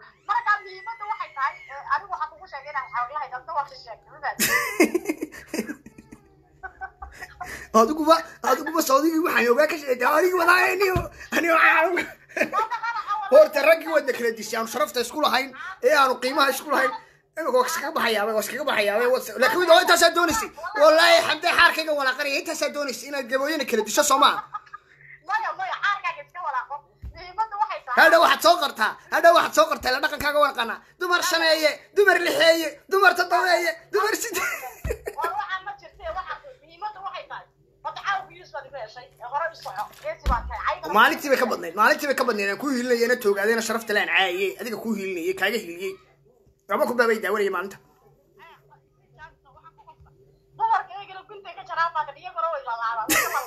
أدوكوا صديقي وحنا وقاك شيء أنا هو ترى ودك كرديس يعني شرفت اسكول هاين إيه أنا قيمة اسكول هاين إنه واسكك بحياة لكن إذا أنت سدونسي والله حمد حركة ولا قرية أنت سدونسي إن الجبوين كرديس سما هذا واحد صغرتها لا دقن كاغا ورقنا دمر شنايه دمر لحيه دمر تطويه دمر سد waxa ma jirtay waxa muhiimadu waxay tahay wadacaa ku yusuf adiga shay hore u soco geesi baa tahay maalintii bay ka badnayd ku hiilinayna toogaadayna sharafta laan caayay adiga ku hiilinayay kaaga hiiliyay ama ku baabay daawanayay maalinta dumarka eegana kunta ka jaraaba ka dhigo way laalaaba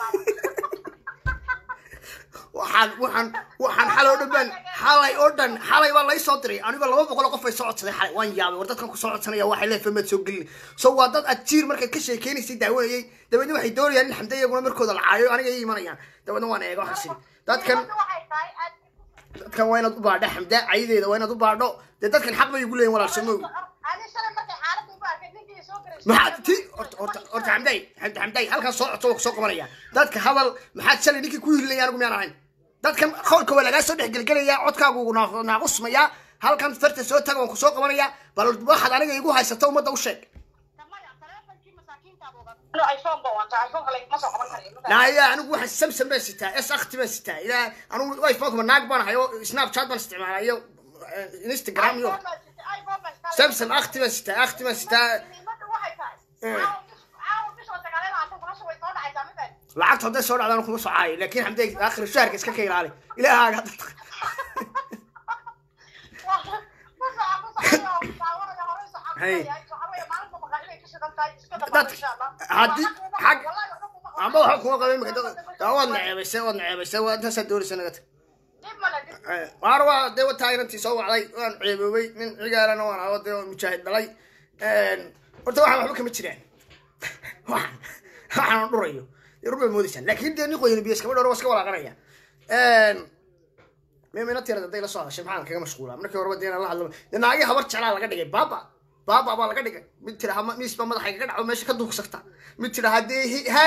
waxaan xalay baa la soo diray aniga 200 qof ay socodsaday xalay waan yaabay war dadkan ku socodsanaya waxay leefamad soo gelin soo waa dad ajiir markay ka sheekeynaysi daawanayay dabadna waxay doonayaan in xamda iyaguna markooda la caayo aniga ay imanayaan dabadna waan eego xasin dadkan waa inaad u baadho xamda caydeeda waa inaad u baadho dadkan xaq bay ugu leeyihiin walaalsamo maxaad horta xamday halkan soo qabanaya dadka hadal maxaad shalay ninkii ku hiilinaya anigu miyaan ahayn dadkan qowlka waa lagaa soo dhexgelgelaya codkaagu naaqusmaya halkan farta soo taga waan ku soo qabanaya bal waxaad aniga igu haysato ummadda u sheeg naya anigu waxaan samsam baan sitaa s akhti baan sitaa ilaa anigu iphone naag baan hayo snapchat baan isticmaalayo instagram iyo samsam akhti baan sitaa lacagta hadday soo dhacdaan kuma socaayo laakiin xamday aakhir shaharka iska ka ilaali ilaahaaga hadda haddii xag amba waxa kuma qabay imika waad naceebaysay waa intaasaa doonaysa naga tag waar waa dee wataa inantii soo wacday waan ceeboobay nin cigaalana waan aho dee mujaahid dhalay horta waxaan waxba kama jiraan waxaan dhurayo rubay moodaysan laakiin dee nin qoyni biyo iskama dhowro waa iska walaaqanaya meemina tirada hadday la soo hadashay maxaan kaga mashquulaa markii horeba dee la hadlo dee naagii habar jeclaa laga dhigay baaba baa laga dhigay mid tiraha miisba madaxa kaga dhaco meesha ka duugsagta mid tiraha dee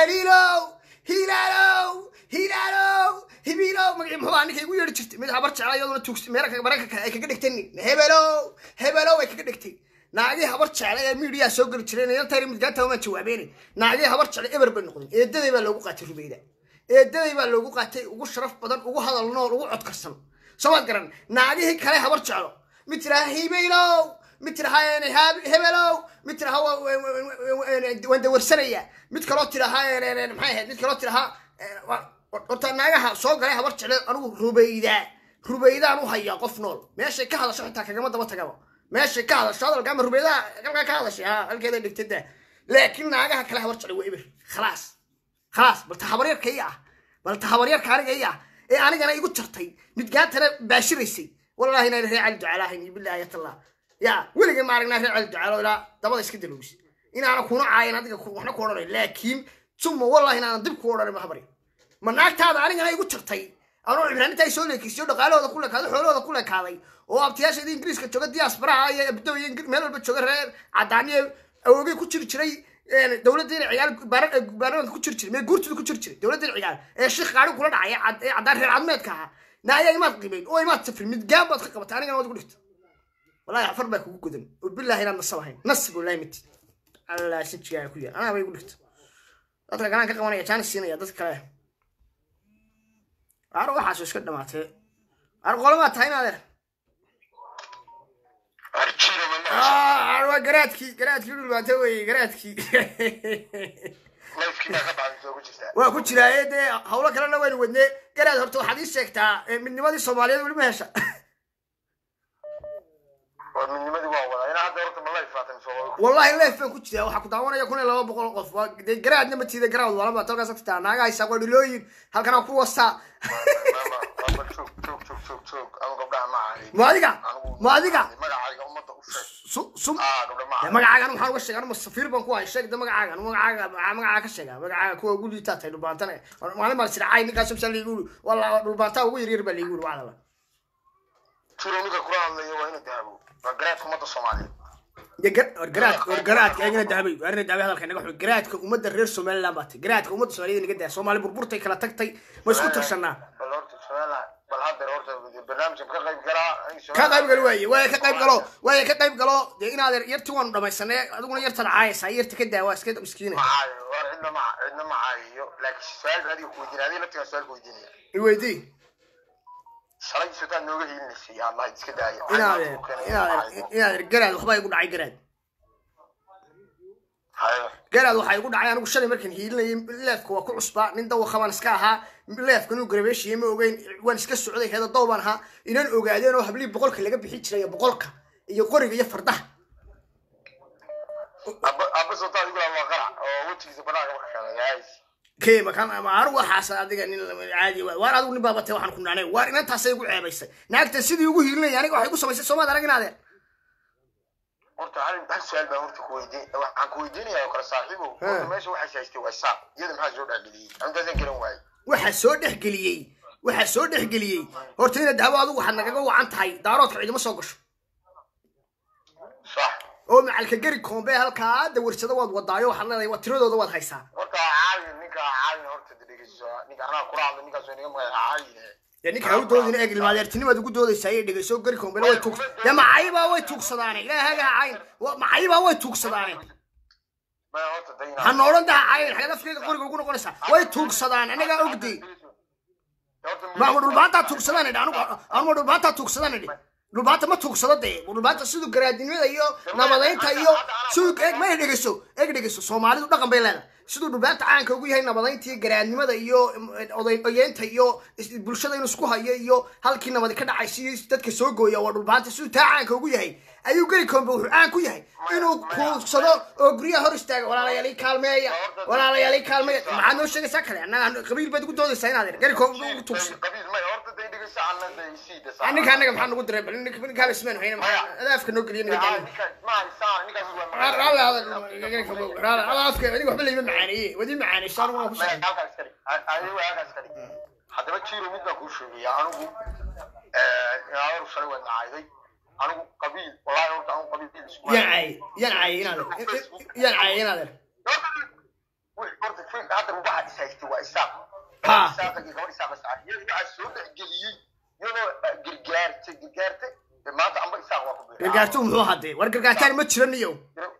hibilow magacii muxuu ahaa ninka igu yeedhi jirtay mid habar jeclaa iyaduna tuugsi meelka maraykanka ay kaga dhigteen hebelow ay kaga dhigtay naagii habar jeclay ee miidiyaa soo geli jireen inta tayri midgaanta uma jawaabeenay naagii habar jeclay eber bay noqdeen eedaday baa loogu qaatay rubayda ugu sharaf badan ugu hadal nool ugu cod karsan soo garan naagii kale habar jeclo mid tiraha hibelow mid tiraha hebelow mid tiraha wanda warsanaya mid kaloo tiraha maxay ahayd mid kaloo tiraha horta naagaha soo galay habar jeclay anigu rubaydaan u hayaa qof nool meeshay ka hadasho xitaa kagama daba tagaba meeshay ka hadasho hadalka ama rubaydaa ka hadashay halkeeda dhigtada laakiin naagaha kale habar jeclay waa eber خلاص بل تخبرير كيا بل تخبرير كاري كيا إيه أنا يقول ترتي نتقات أنا باشريسي والله هنا رجع الدعاء بالله يا الله يا ولقي ما عرفنا رجع الدعاء ولا تبغى يسكت لوش إن أنا كنا عاين هذيك كنا كورة لكن ثم والله هنا ندب كورة ما خبري من ناك هذا أنا يقول ترتي أنا عبراني تيسول لك يسول قالوا هذا كله كذا حلو هذا كله كذا وابتياش دي إنجليز كتشوف دياسبرا يبدو ينقل ماله بتشوف عدانية أو يجي كتشر شري يعني دولة دين عيال بارون كتشر ما قلت له كتشر دولة دين عيال الشيخ قالوا كلنا عدار العظمات كها نايا ما تقبل أو ما تسفر متجاب تقبل أنا ما تقول لك والله يعفر بك وجودن وبالله هنا نصبهم نصب ولا يمت على ست شيء كذي أنا ما يقول لك أترى كمان كمان يجان السنة يا ذكر أروح أحسس كده ما ته أروح ولا ما تهين هذا أروح قراتكي ما توي قراتكي وكنت لا يد حولا كلنا وين ودني قرات هرتو حديث سكتا من نماذج الصومالية ولا ما هشة من نماذج والله أنا عاد دورت بالله فاتن والله الله يفهم كنت يا وحكوا دعوانا يكون لا بقول قف قرات نمتي ذا قرات والله ما تلقى سكتا ناقا يساقوا دلوين هل كانوا قوة ما أديك magacaagan waxaan uga sheegaa anuma safiir baan ku hay sheeg magacaaga sheega magacaaga kuwa ugu liitaatay dhulbaantana maalin baan sircay ninkaas sabsan liigu walla dhulbaanta ugu yar baa liigu wacdala turooniga quraan la yahay inay dahabo garaadka umada Soomaaliyeed garaadka ayna dahabay hadalka naga xul garaadka umada reer Soomaaliland baatay garaadka umada Soomaaliyeed naga daa Soomaali burburtay kala tagtay ma isku tashanaa bal hadda horta barnaamijka ka qayb galaa way ka qayb galo de inaad yarti waan dhamaysanay adiguna yartan caayisa yarti ka daawa iska miskiina war cidna ma caayiyo laakiin su'aal radio ku weydiinay la tiga su'aal ku weydiinay weydii shalay sidaan nooga hiilinayay Allah iska daaya inaad garaad waxba igu dhacay garaad waxa igu dhacay anigu shalay markaan hiilinayay leefka waa ku cusba nin daw khaban iska ahaa leefka inuu garebeeshiye ma ogeyn waan iska socday heeda dooban ahaa inaan ogaadeen oo hablii boqolka laga bixi jiray boqolka iyo qoriga iyo fardaha abba soo taadi gula waa qara oo watiisa banaaga wax kale yahay كيما كان أروح حاسة أديك عادي وأنا أقول نبغى بتوه عن كنا نايم وأنا تحسي يقول عيبس ناقة تسيد يقول هيلنا يعني واحد يقول سماه سما درجنا هذا. أنت عارف بس سؤال بقى أنت كويدين عن كويدين يا وكر صاحبه أنت ماشي واحد شايستوى الصعب يدم حاجة جود عقلية أنت ذكر واي واحد سود حقلية هرتين الدهوا هذا واحد نجوا عن تاي دارات كعيد ما سوقش صح أو مع الكجري كون بها الكاد ورشة دوت وضايو حنا ذي وترود دوت هيسا. عاين هرت نيكا أنا قرآن نيكا سوني ما عاين يعني كهود دود إنك المادرتني ما تقول دود السيد دقيق سوق قريكم بلا ويتوك يا معيبة ويتوك صداني لا هذا عاين معيبة ويتوك صداني ما هرت دينا هنورن ده عاين حاجة في قريك يقولون قلنا ويتوك صداني أنا قا أقدي ما هو الباتا توك صداني ده أنا الباتا توك صداني دي الباتا ما توك صداني الباتا سيدو قرادين وده يو نبضين تايو سوق إيه ما يدقيسو سومالي ده كم بيلانا sidoo dhubaanta caanka ugu yahay nabadayntii garaadnimada iyo odayeenta iyo bulshada inuu isku hayo iyo halkii nabad ka dhacaysay dadka soo gooya waa dhubaanta sidoo taa caanka ugu yahay ayuu gari koombe wuxuu caan ku yahay inuu kuursado oo guriyaha hor istaago walaalayaal kaalmeeya maxaad noo sheegaysaa kale annaga qabiil baad ugu doodaysaa inaad gari koombe ugu tuugso annaga maxaa nagu diray bal ninka kale ismaan hayna adaafka noo geliyo ninka adaafka aniga waxba leeyma معانية ودي معاني صار ما هو صحيح. هذا ما تشيله مثل كل شيء أنا أقول أعرف شو أنا عايزي أنا أقول قبيل والله أنا قبيل ينعي هذا قلت في هذا واحد سيستوى إساق يقول إساق بس يرجع السود جليل جرجارته ما تعمل إساق واقف جرجارتهم هو هذا ورجرجارتان ما تشرنيو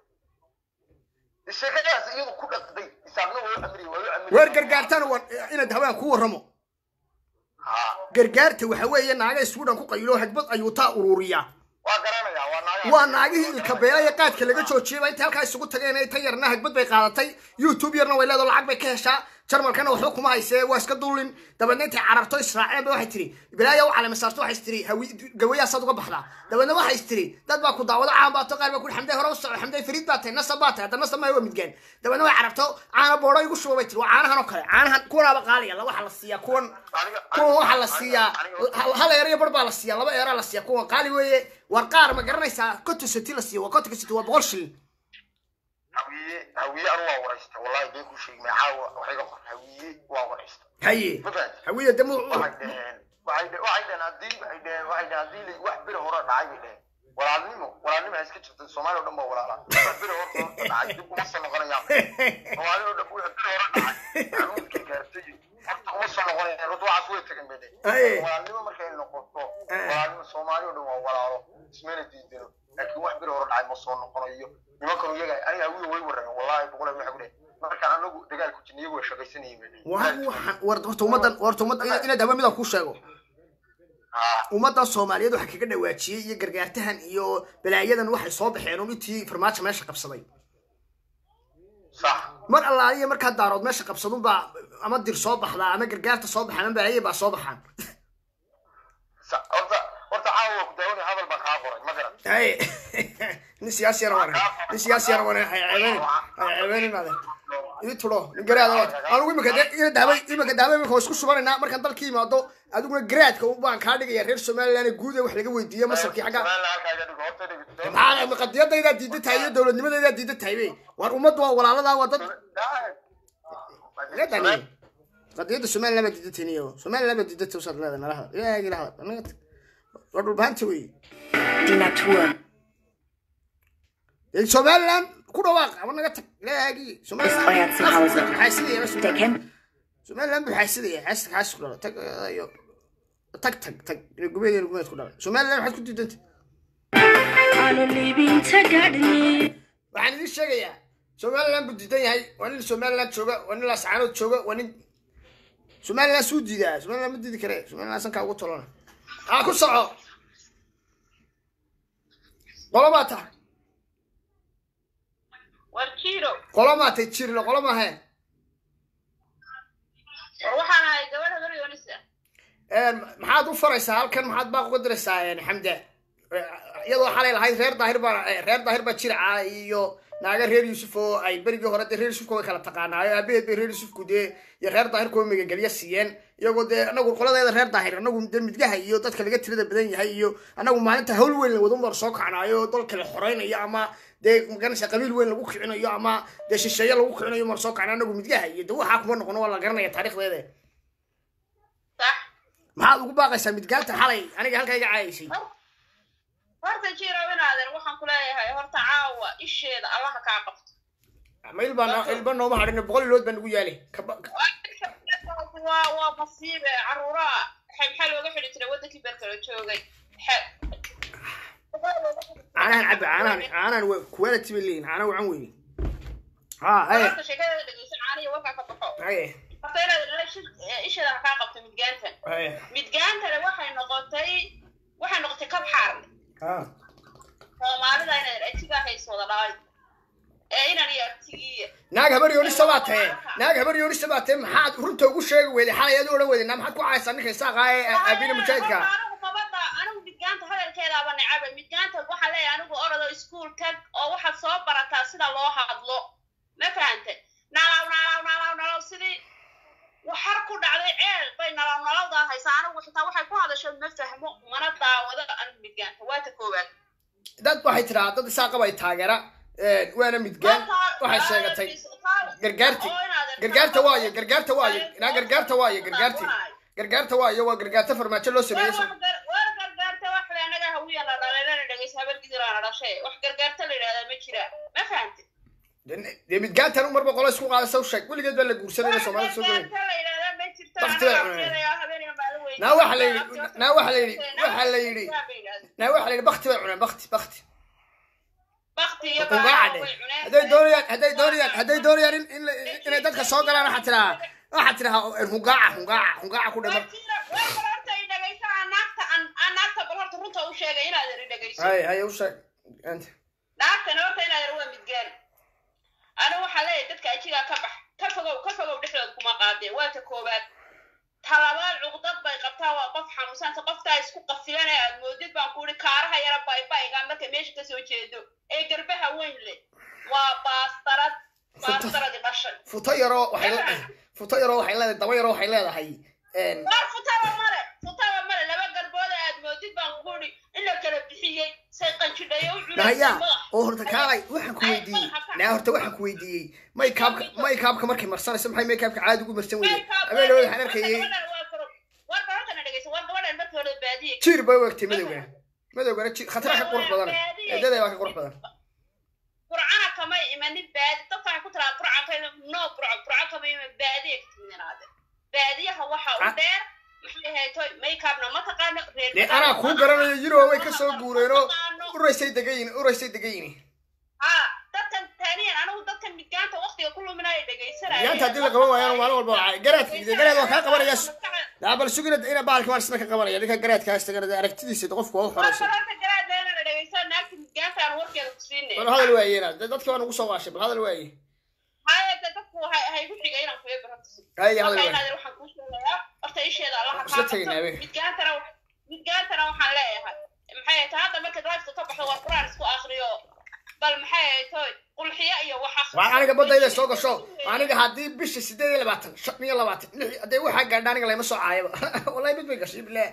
الشيخاس يدو كل قضي يسامحوا ويأمري ورجرجارتان إن الهواء كور رمو جرجارته وحوي ناقة السودان كو قيلو حجبط أيوتا أوروريا وناقة الكبيرة يقاد كل جت شو شيء بيت هالك السقوط تجينا يتيرنا حجبط بقالتي يوتيوب يرنا ولا ذا العقب كهشة jarmalkana waxba kuma haysee waa iska duulin dabeedna intay cararto israaciilba waxay tiri bilaaya u calama saarto waxay tiri gawayaasaad uga baxdaa dabeedna waxay tiri dad baa ku daawado caan baato qaar baa ku xamday hore u soco xamday fariid baa tahay nasab baa tahay hadda nasab ma waa midgaan dabeedna way cararto caana boodho igu shubo bay tiri waa caanahan oo kale caanahan kuwanaaba qaaliya waxa la siiyaa kuwan waxa la siiyaa hal eerayo bar baa la siiyaa laba eeraa la siiyaa kuwan qaali weeye war qaar ma garanaysaa kotusati la siiyo waa kotusati waa 100 shilin hawiye anu waa waraysta wallahi been ku sheegmay caawa waxay qor hawiye waa waraysta hawiye demu waxay hadii wax bir hore dhacay walaalnimo iska jirta Soomaaliya oo dhan baa walaala wax bir hore dhacay dib uma soo noqonaya Soomaaliya oo dhan wax bir hore dhacay anuudka gaartay horta uma soo noqonaya ruuxa asoo tagan bade walaalnimo markay noqoto walaalnimo Soomaaliya oo dhan waa walaalo ismeena diidano laakiin wax bir hore dhacay ma soo noqonayo nimankan iyaga ay hawiye way waran wallahi boqol waxa ku leeyahay marka anagu dagaal ku jirnay way shaqaysanayeen warta umad ina daba mid ku sheego umada Soomaaliyeed waxa kaga dhawaajiyay iyo gargaartahan iyo balaayadan waxay soo baxeen oo intii farmaajo meesha qabsaday صح mar allaaliye marka daarood meesha qabsadun ba ama dir soo baxda ama gargaarta soo baxaan balaaye ba soo baxaan horta caawa ku daawada hadal ba ka qoray ma garan ni siyaasi yar wana ayeen maade idin tulo garaada anigu imika daabay marka isku shubanayna markan dalkii imaado adiguna garaadka u baan ka dhigaya reer Soomaaliland guud wax laga weydiiyo masarkii xaga ma qadiyadayda diidatay iyo dawladnimadayda diidatay war ummad waa walaalada waa dad ladani qadiyada Soomaaliland diidatayniyo Soomaaliland diidatay usad leedahay nalaha ilaahay ilaha anaga wadul baanti wey dinatua Soomaaliland ku dhawaaq ama naga tag ilaahay Soomaaliland xaas ku dhaw tag ayo tag gubeeyay ku dhaw Soomaaliland waxa ku diidantay aanu liibinta gaadhni waxaan idin sheegayaa Soomaaliland buu diidan yahay waa nin Soomaaliland jooga waa nin la sacaanood jooga waa nin Soomaaliland soo diidaa Soomaaliland ma diidi kare Soomaaliland san ka ugu tolana ku soco qolobata warkiiro qolomata jirlo qolomaha waxaan ahay gabadha Marionisa maxaad u faraysaa halkan maxaad baa ugu diraysaa xamda iyadoo xalay lahayd reer daahir ba jirca iyo naaga reer Yuusuf oo ay berigi hore reer Yuusuf ko kala taqaanaayo abeed reer Yuusuf ku iyo reer daahir ko miga galiya siiyeen iyagoo anagu qoladeeda reer daahir anagu midgaha iyo dadka laga tirada badan yahay iyo anagu maalinta hawl weyn la wado mar soo kacnaayo dalka la xoreeynayo ama magaranaysa qabiil weyn lagu kicinayo ama shisheeye lagu kicinayo mar soo kacnaa anagu midgaha iyo waxa kuma noqon wala garanaya taariikhdeeda صح maxaad ugu baaqaysaa midgaanta xalay aniga halkayga caayisay horta jiro inaadan waxaan ku leeyahay horta caawa isheeda Allah ka qabto ma ilbaan nooma hadhin 100 lood baan ugu yaalay waa masiibe caruura xal looga xidhi jiray wadankii beerkala joogay aanan quality bilin aanan wacan weyn horta sheekada dhageysan caaniyo waxa ka baxo isheeda ka qabto midgaanta waxay noqotay kab xaar Soomaalida inay ajiga hayso wada dhaay inaan yartigiye naag habar yooni sabaatay maxaad runta ugu sheegi weeday xalay aad oran weeday maxaad ku caaysan ninka saaqay abina mujaahidka anigu midgaanta hadalkeeda baan nacab midgaanta waxa leeyahay anigu orado school tag oo waxa soo barataa sida loo hadlo ma fahamtay nalaw sidii waxar ku dhacday bay nalawda haysaa anigu xitaa waxay ku hadasho ma fahmo mana daawado anigu midgaanta waa ta koowaad dad waxay tiraa dad isaaq bay taageera waana midgaan waxay sheegatay gargaarta waaye ina gargaarta waaye waa gargaarta farmaajo loo sameeyay gargaarta wax la anaga hawiya la dhaleelana dhageysa habar gidiraan dhashay wax gargaarta la yiraahdo ma jira ma fahamtay midgaantan marba qolo isku qaadayso sheeg waligeed baa la guursanay Soomaaliya soo galay waxa la yiri bakti bay cunaan bakti hadday doonayaan inay dadka soo galaan waxaad tiraa hungaaca ku dhama hay u sheeg أنا وحلاي تذكر أشياء كبح كفوا دحلة كما qaadeen waa ta koobaad talabaad cuqdad bay qabtaa waa qof xanuunsan qoftaa isku qafilan ee aad moodid baan ku iri kaaraha yara baybayga marka meesha ka soo jeedo ee garbaha weyn leh waa baastarad dhashay futo yaro waxay leedahay daba yaro waxay leedahay war futaba male laba garbood aad moodid baan ku iri in la kala bixiyey say qanjidhayo u naya oo horta kaalay waxaan ku weydiiyey maykaabka markay marsanayso maxay maykaabka caadi ugu marsan weyday habeenadood waxaan arkayay jiir bay u egtay madowgana khatara ka qurux badan eedada waa ka qurux badan burcana kama imanin baadi dadka waxay ku tiraa burcanka no burca kama iman baadi egtiminaade baadiyaha waxa u dheer maxay haytoy makeupna ma taqaano reer anaa kuu garanayo yiro way ka soo guureenoo uraysay degayin dadkan taaniyan anigu dadkan midgaanta waqtiga ku luminaya dhegaysanaya yaanta hadii la qaban waayaan maalin walba waa garaad waa kaa qabanaya daabal sugina ina baalka waan isna ka qabanaya ninka garaadkaas tagana aragtidiisa qofku waa u xoraysan bal hadal waayena dadka waan ugu soo waashay bal hadal waaye dadku hay ku xigay inaan ku yeebarato hay hadal waaye waxaan ku sheegayaa horta isheeda Allah isla tagnaabe midgaantana waxaan leeyahay maxay tahay hadda marka drive ka baxdo waa quraan isku akhriyo bal maxay tahay qulxiya iyo waxa waa aniga badayda soo gasho aniga hadii bisha 28 hadee waxa gaadhaan aniga lama soo caayaba wallahi mid bay gashay bilaa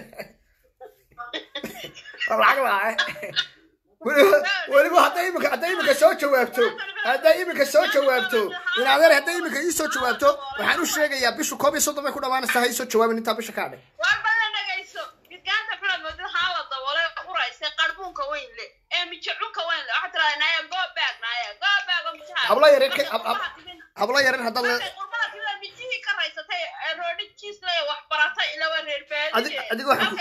والله weliba hadday imika soo jawaabto in adeer hadday imika ii soo jawaabto waxaan u sheegayaa bishu 11 bay ku dhamaanaysaa hay soo jawaabin inta bisha ka hadhay war balan dhagayso midgaanta xulad wadada xaalad daboolay quraysay qarbuunka weyn leh ee mijacunka weyn leh waxa tiraahdaa go back oo mijaha habla yaran hadda mijihi ka raysatay roodi cheese leh wax baratay ila reer baadi adigu waxaan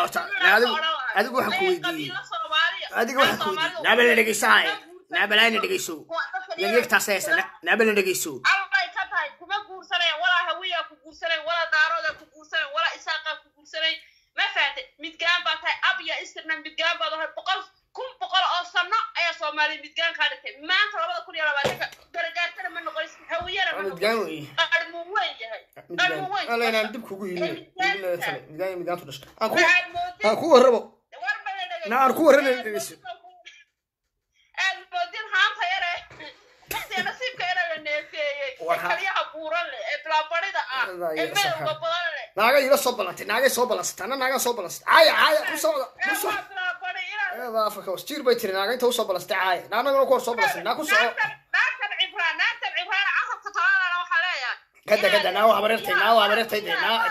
ku weydiiyey نابل نجيساي نابل أنا نجيسو يجيك تاسيس نابل نجيسو الله يكتب كم كورسنا ولا هوية كورسنا ولا دارود كورسنا ولا إساق كورسنا ما فهمت متجان بعث أبي إسترنا متجان بعث بقول كم بقول أصلنا أي صومالي متجان كارت ما ترى كل يوم بعدك درجات ترى من نقول هوية متجان الموين أنا عندي كوكوي متجان تدش أكو هربو ناركو هرنا نجيسو المودين هام خيره بس أنا سيب خيره النفسية كليها بورن إطلاع بريدة المال وقبضان ناقة يلا صوبلات ناقة صوبلات أنا ناقة صوبلات عاية كوسا هذا فكوس تير بيتري ناقة تو صوبلات عاية نانا نقول صوبلات ناقة صوب ناقة عبران عصب تطلع أنا وحلايا كده ناو عبرتي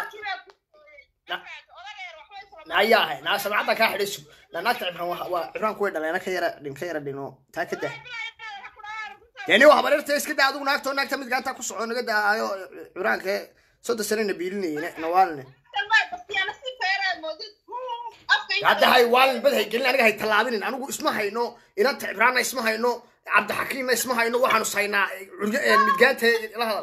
نايا ناس سمعتها كاحدسو لأنك تعرف وعران كويس لأنك كيرا دينو تاكده يعني هو عبرت تيس كده عدو ناك تمد قانتا كسعون كده عران كي صد سنين نبيلني نوالني هذا هاي وال بدها يقولنا أنا هاي تلابين أنا اسمها إنه إذا تعبران اسمها إنه عبد الحكيم اسمها إنه واحد صينا متقانت لا هذا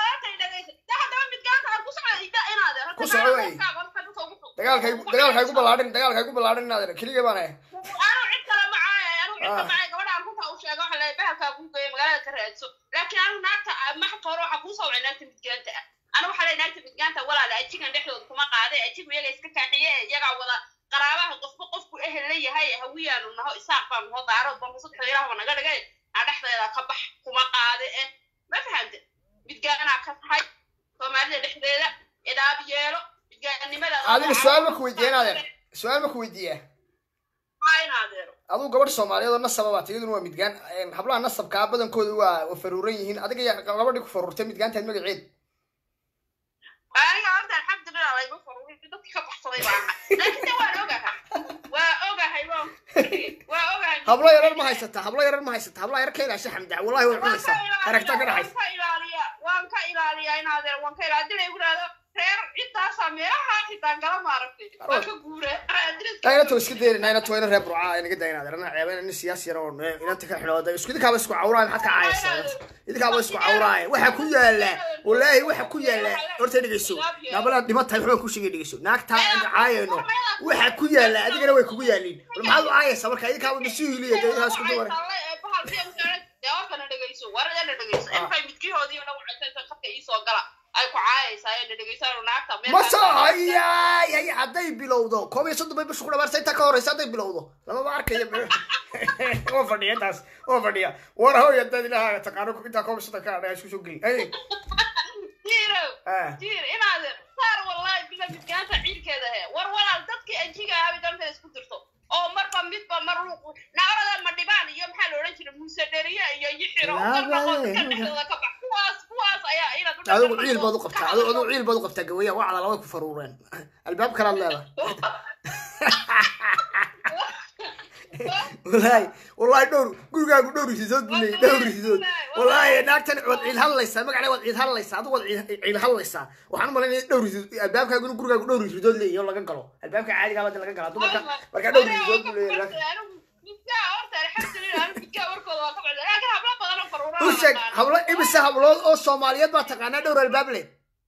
كسعوي دجال كاي كو بلادن نادر كليغا بانا انا عيد كلا معايا gabadha aan runta u sheego waxa la bahalka ku geeyay magaalada ka raadso laakiin anu naagta ma xaqo waxa ku soo wacnaagta midgaanta ana waxa la naagta midgaanta walaal ajigan dhexdood kuma qaaday ajigu iyaga iska kaaxiye iyaga wada qaraabaha qofku ehel leeyahay hawiyaanu naho isaaq baan naho daaro baan soo xiriiraha naga dhigay dhexdeeda ka bax kuma qaaday ma fahamte midgaana ka tahay Soomaalida dhexdeeda idaab yeelo هذا السؤال ما كويدي نادر السؤال ما كويديه هاي نادر أدو قبر الصومالية والنصب باتي يدون هو متجان حبلا النصب كابدن كود وفرورين هنا أديك قبر ديك فرورتين متجان تاني مقعد أنا قلت الحمد لله الله يبارك فروي بدك كبح صليب عنها لكن توا وأوجع هيبون حبلا يرى ما هيسته حبلا يرى كيلا شحمد والله هو عميسة أركتك راح وانك إلالية نادر وانك إلالية يقول هذا reer inta sameeyaha xitaa gala maaragtay waa ka guure ayna to iska deerin ayna to reer burca ayna gadayna adeerna ceebeen in siyaasi yar oo inta ka xilooday isku idinka isku cawraan maxad ka caaysan idinka isku cawraan waxa ku yaala wallahi waxa ku yaala horta dhigayso nabala dhimatay wuxuu ku shigay dhigayso naagta caayayno waxa ku yaala adigana way kugu yaaliin maxaad u caayaysa marka idinka ma sii hiliyo dadka isku dooray dhagayso waradana dhagayso in fay midkiihoodii lagu caysan qafka ii soo gala ay ku caayaysaa ee dhegeysan naagta meel ma soo ay hadday bilowdo koob iyo soddon bay bishu ku dhawaartay intaa ka horeysa hadday bilowdo lamaba arkayo oo fadhiya taas oo fadhiya war hooy dad ilaaha taqaano intaa koob iyo soddon ka dhaya isku soo geli جير إنادر صار والله بلا بتجانس عيل كذا هي ولا الدتك أجيك هذا دم في سكوترته أو مرة ميت مرة نعرض المدبان يوم حلو رنش المسدرية يجحر كواس يا إلى هذا عيل بدو قبته هذا عيل بدو قبته قوية وعلى لواك فرورين الباب كلام لا والله دور يزود بلي دور يزود والله ناكتن عيل هالليسا ما عليه عيل هالليسا هذا عيل هالليسا وحنا مالين دور يزود الباب كيقولوا قرقا دور يزود لي يلا قنقلوا الباب عادي قال لك قنقلوا marka dور يزود بلي وشك hablo ibisa hablood oo Soomaaliyeed ba taqaana dhowr albaab leh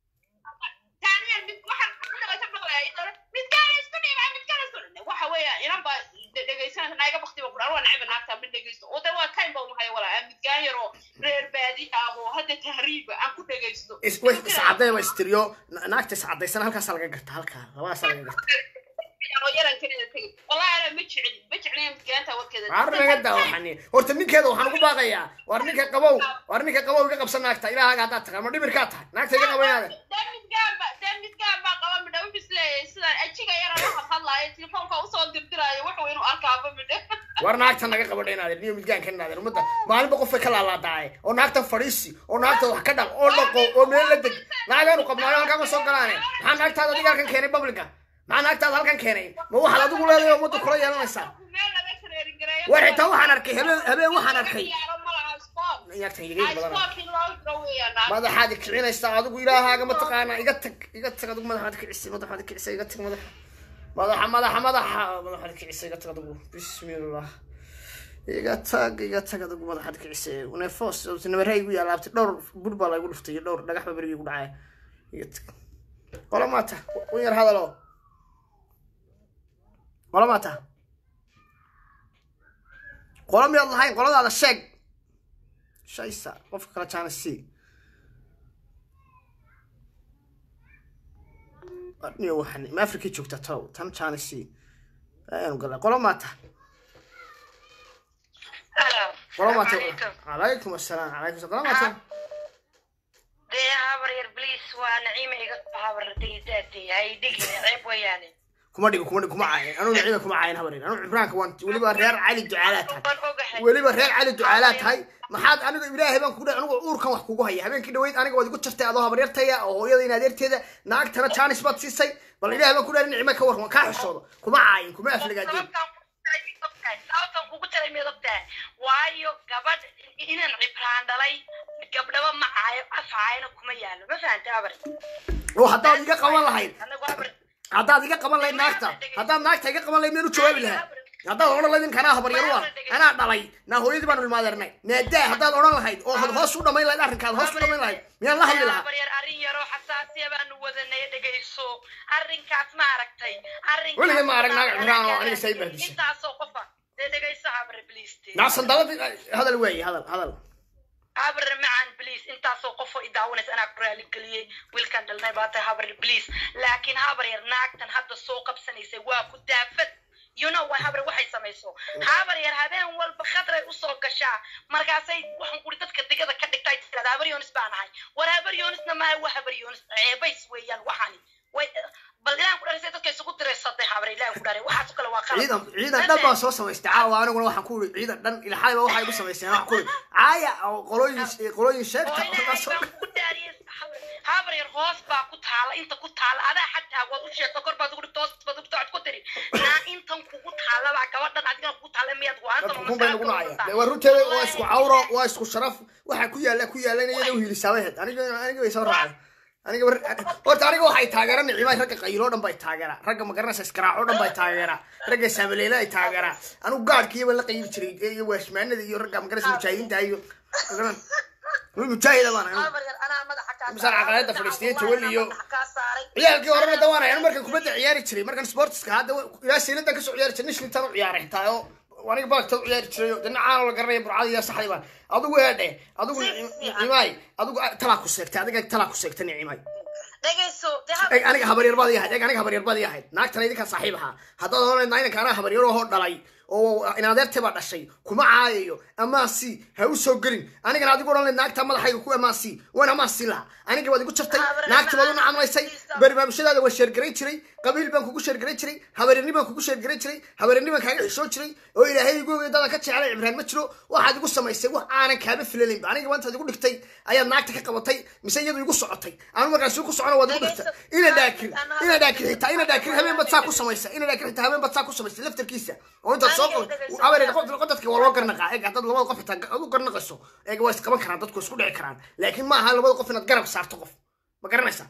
waxa weeyaa inaan ba dhageysan naaga waqti baa quraan nacib naagta mid dhageysto oo daa time baa maxay wala midgaan yaro reer baadi ah oo hadda tahriib aan ku dhageysto iscaday waa istiriyo naagta iscadaysan halkaas laga gartaa halka labadaas laga gartaa yaran kaliya tagay wallahi ana ma jeclin midgaanta wadkeeda arnaga daawaxani horta ninkeeda waxaan ugu baaqayaa war ninka qabow iga qabsan naagta ilaahaga hadda taqaan ma dhibirka tahay naagta iga qabaynaada midgaan ba qaba midhow bisleeyay sida ajiga yaran waxa hadlaaya telefoonka u soo dirdiraayo wuxuu inuu arkaaba midho war naagta naga qabadhaynaada niyo midgaan ka naada umada maalinba qof ka laalaadaay oo naagta fadhiisi oo naagta wax ka dhaq oo dhaqo oo meel la deg naagaanu qabnaayo halka ma soo galaane maxaa naagtaada adiga halkan keenay publica maxaa naagtaada halkan keenay ma waxa adigu leedahay umada kula yeelanaysaa war xitaa waxaan arkay habeen waxaan arkay madaxaad kicinaysaa adigu ilaahaaga ma taqaana iga tag adigu madaxaad kicisay iga tag madaxaad kicisay iga tag adigu bismillah iga tag adigu madaxaad kicisay neefos nabarhay igu yaalaabtay dhowr bur baa lagu dhuftay dhowr dhagax baa bariga igu dhacay iga tag qola maata u yar hadalo qola maata qola miyaad lahayn qoladaada sheeg shaysa qofka kala jaanasi niyo waxan ma Afrika joogta taw tan jaanasi ayaan galay qola maata qola maata alaykum asalaam qola maata de habar yar please waa naciima iga habar deedaatay ay dhigay ceeb wayaan kuma caayin anu naciima kuma caayin habarin anu ibraanka waan waliba reer cali ducaalaad tahay maxaad aniga ilaahay baan ku dhaay anigu uurkan wax kugu haya habeenkii dhaweyd aniga wad igu jartay adoo habar yartaya oo hooyada in adeerteeda naagtana jaanis baad siisay bal ilaahay baan ku dhaay naciima ka warran ka xishoodo kuma caayin kuma aflagaadeen sababtan kugu taray meedabtaa waayo gabadh inaan cibraan dhalay gabdhaba ma caayo afaayna kuma yaalo ma fahantaa habar oo haddaad iga qaban lahayd naagta haddaad naagta iga qaban lahayd miyaan u jawaabi lahaa haddaad odhan lahayd inkanaa habar yar waa anaa dhalay naa hooyadii baanu ilmaadeernay naadaa haddaad odhan lahayd oo hoos u dhamayn lahayd arrinkaada hoos u dhamayn lahayd miyaan la hadli lahaa habar yar arrin yaroo xasaasiya baanu wadanay dhegayso arrinkaas ma aragtay weligay ma arag naaga cibraan oo aniga say bahdisay intaasoo qofa dee dhegayso habar please naasan daladi hadal weeye hadal habar macaan please intaasoo qofo idaawanaysa anaa ku raali geliyey wiilkan dhalnay baa tahay habar please laakiin habar yar naagtan hadda soo qabsanaysay waa ku daafad you know why habar waxay samayso habar yar habeen walba khadray u soo gashaa markaasay waxaan kuri dadka digada ka dhigtay tirada habar yoonis baan ahay war habar yoonisna maaha waa habar yoonis ceebays weeyaan waxani way bal ilaan ku dharisay dadka isugu direysatay habar ilaan ku dharay waxaas kale waa qalad ciidan dhan baa soo samaystay caawa aniguna waxaan ku yiri ciidan dhan ilaahay baa waxay ku samaysteen wax ku yiri caaya oo qolooyin sheegta habar yar hoos baa ku taala inta ku taala adaa xataa waad u sheegto kor baad ugu dhigto hoos baad ugu dhigto ku tiri naa intan kugu taala baa gabadhan adigana ku taala miyaad waanta ma lagu nacaya waa runteeda waa isku cawro waa isku sharaf waxa ku yaala iyada u hilisaabayd aniga way soo raacay aniga waxay taageeraan ciimaha ragga qaylo dhan bay taageera ragga ma garanaysa iskaraaco dhan bay taageera ragga saamaleela ay taageera anu gaadhkiiba la qayb jiray iyo waashmaanada iyo ragga ma garanaysa mujaahidiinta iyo garan mujaahida baan مثلا عقلات فلسطين توليو عيالكي ورنا دوانا يعني مركن كبدا عياري جري مركن سبورتسكا هذا الى سيلدا كسو عياري جري نشلي تانو عياري حتى وأنا قبلت عيار شيء دنا عارو القرية برعاية صحيح أدو هذا أدو عماي أدو تلاكو سكت هذا تلاكو سكتني عماي أنا خبر يربادي هاد أنا خبر يربادي هاد ناك ترى ذيك صاحبها هذا هو ناين كان خبر يروح هاد دلائي أو إن هذا تبع الشيء كم عايو أما سي هو سوقرين أنا كان عادي قولنا ناك تمل حي وكو أما سي وأنا ما سي لا أنا كبادي قلت شفتي ناك تبادون عمل شيء بربع مش هذا وشر جريتري قبيل بنكو كشر جريتري خبرني بنكو كشر جريتري خبرني بنك هاي شوتري وإلى هاي يقول إذا كتش على عبران متشرو واحد يقول سما يسوي أنا كابي في الليل أنا كمان تقول لك تي أيام ناك تكقبتي مسيد يقول صعتي أنا ما قاعد أقول صعنا وادي قلت إلى داكر حتى إلى داكر هم بتساكو سما يسا إلى داكر حتى هم بتساكو سما يسا لفت الكيسة وأنت تصور أبدا قدرتك والله قرنقة إيه قاعد تطلع وقف حتى قرنقة سو إيه جواز كمان كران تدك سكول عكران لكن ما هلا وقف نتقرب صار تقف ما قرنسا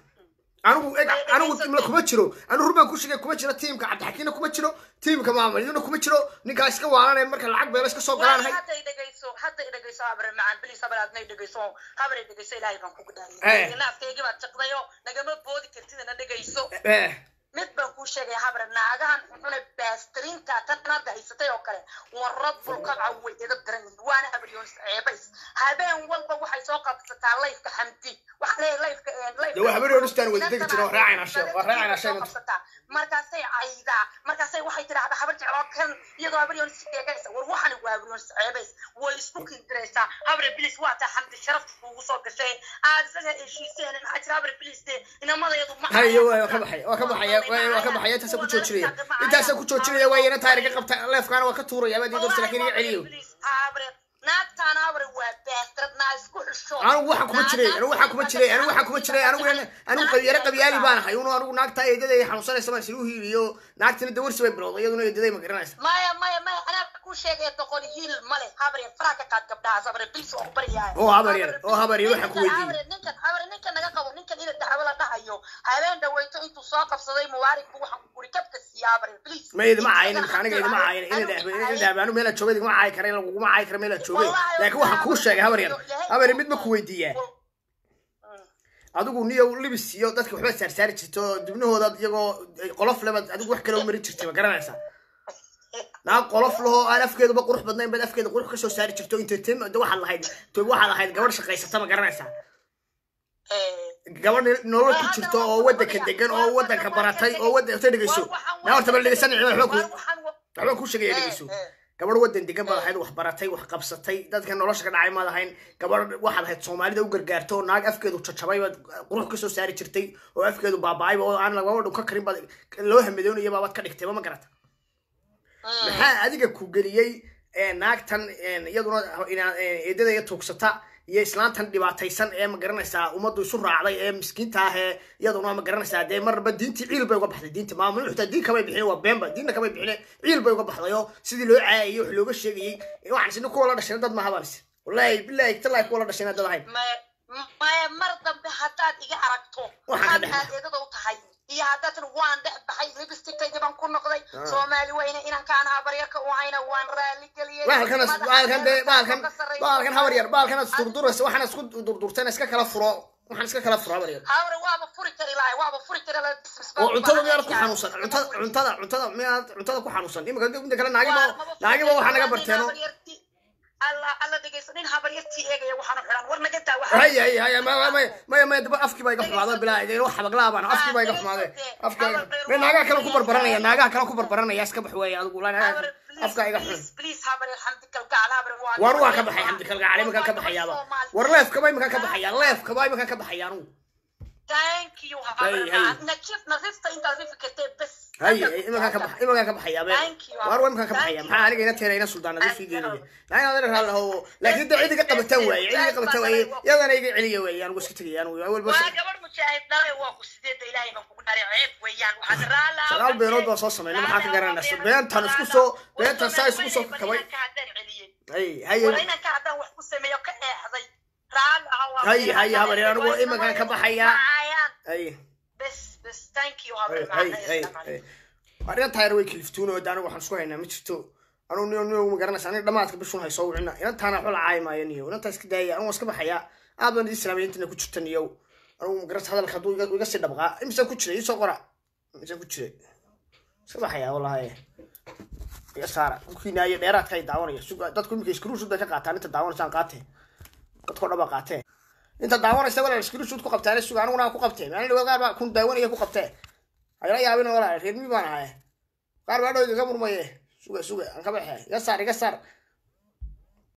أنا قلت لك كمتشرو أنا ربما كوشي كمتشرو تيم كعبد حكينا كمتشرو تيم كمان مليون كمتشرو نقاش كوانا مركز العقب يلاش كسوق قران هاي حتى إذا جيسوا عبر معن بلي صبرات نيد جيسوا عبر إذا جيسوا لا يبان كوكداري الناس كي جبت تقضيه نجمع بودي كتير نده جيسوا متبان كوشي عبر ناقان من باسترين كاتنا ده يستوي أكله والرب القطع وإذا درني وأنا أبريون عبيس هبين والله وحي سوق لايف كحمتي وحلي لايف لو أبريون استان وديك تروح راعي عشان markaasay ayda markaasay waxay tiraahdaa habar jecloo kan iyadoo abriyon sideegaysa war waxan waa abriyon ceebays way isku kindireysaa habar bilis waa ta xamdi sharaf ugu soo gashay aad isaga heshiiseen in ajra habar bilis inamadayadu ma hayo waa ka baxaya intaas ku joojinaya waa ina taariga qabta leefkaan waa ka tuuraya baad idin laakiin iga celiyo naagtaan habar waa baastrad naas ku xisho anu waxa kuma jiray anu qabiyaali baan ahay anu naagta eedada ay xanuunsanaysa ma sidoo hiiliyo naagtina dawarsi way bilowday iyaduna eedaday ma garanaysa maya ana ku sheegay doqon hiil male habar faraka qaad gabdhaha habar bilis oo bariyaa oo habar waxa ku weydiiyay ninkan naga qabo ninkan ila dacwo la dhahayo habeen dhaweyto intuu soo qabsaday muwaarig waxaan ku guri kabka siyaabare bilis ma idma caaynin aniga idma caaynin ina daabano meel joogay idma caay karay lagu ma caay karay meel joogay laakiin waxaan ku sheegay habar mid ma ku weydiiyay adigu niyo libis iyo dadka waxba saarsaari jirto dibnahooda iyagoo qolof laba adigu wax kale u marin jirtay ma garanaysaa naa qolof laho aan afkeedu ba qurux badnayn bad afkeedu qurux ka soo saari jirto entertainment waxa lahayd gabadh shaqaysata ma garanaysaa gabadh nolol ku jirto oo wadanka degan oo wadanka baratay oo wadanka dhigayso naa horta bal dhigaysan waxba ku sheegay dhigayso gabadh wadan degan bad ahayd wax baratay wax qabsatay dadka nolosha ka dhacay ma lahayn gabadh waxaad ahayd Soomaalida u gargaarto naag afkeedu jajabay bad qurux ka soo saari jirtay oo afkeedu baabaay oo aan laga wada ka karin bad loo hameedoonaya baad ka dhigtay ma garata maxaa adiga ku galiyay naagtan iyaduna eedada ay tuugsata iyo islaantan dhibaataysan ee ma garanaysaa umadu isu raacday ee miskiinta ah ee iyaduna ma garanaysaa de marba diintii ciil bay uga baxday diinta maamul xitaa diin kama bixin waa beenba diinna kama bixin ciil bay uga baxday oo sidii loo caayay wax looga sheegay waxaan sidoo kale la dhashay dad ma habanis wallahi billahi talaa kula dhashay dad ahayn ma mar dambe hadaad iga aragto waxaan eedada u tahay iyo hadatan waan dhaxbay lipstick baan ku noqday Soomaali wayna inaan kaan habaryarka u hayna waan raali galiyay baalkan habaryar durduraysa waxaan isku durdurtay iska kala furo habaryar hawra waaba furi kari lahay oo cuntada miyaad ku xanuunsan cuntada ku xanuunsan imika kale naagiba waxa naga barteeno alla dhageysanin habaryarti eegaya waxaan xiran war naga taa waxa ما دب أفكي بايق حماده بلا إذا روح بقلابان أفكي بايق حماده أفكي من ناقة كلام كبر برانيا ناقة كلام كبر برانيا ياسكب حوي أقول أنا أفكي بايق بليز هابر الحمد كالقعلة وروح كبحي الحمد كالقعلة مكان كبحي يابا ورليف كباي مكان كبحي ليف كباي مكان كبحي يارو thank you هابر نشوف انت عارف كتاب بس هاي إما كان بحيا وأروى إما كان بحيا محا عليك نتيري ناس سلطان هذا في جيني لا أنا أدري هلا هو لكن ده عيدك قبل توي يلا أنا يجي عليه ويا أنا وش كتير أنا أول بس قبل مشاهد لا واقو سيد إلهي ما كنا عيب ويا وحد رالا شغال بيرود وصوص ما لما حاكي قرنا الناس بين تنسكوسو بين تنسايس كوسو كوي هاي ولينا كعدا وحكو سميو كأحضي رالا هاي هابر أنا إما كان كبحيا هاي بس thank you هابر أنا تاير ويك لفتون ودانا وحنا سوينا مشتو أنا نيو مقارنة أنا دمعت بشون هاي صوّعنا أنا تانا حول عايمة ينيو أنا تاسك داي أنا واسكب حياة أبدا دي سلامي أنت نكوتش تنيو أنا مقارنة هذا الخدو ويقص الدبغة إمسا كوتش لي يسوق ورا إمسا كوتش لي سبح حياة والله هاي يا سارة ممكن هي ديرات كاي داونية سوق dadku imika screenshot ka qaataan inta daawanaysan qaatay dadku dhaba qaatay inta daawanaysa wala screenshot ku qabtaan suuq aniguna ku qabtay aan la qaar ba kun daawanaya ku qabtay ayla yaabin wala reermi baan ahay qaar baa dhooga ka murmaye suuq aan ka baxay ya saar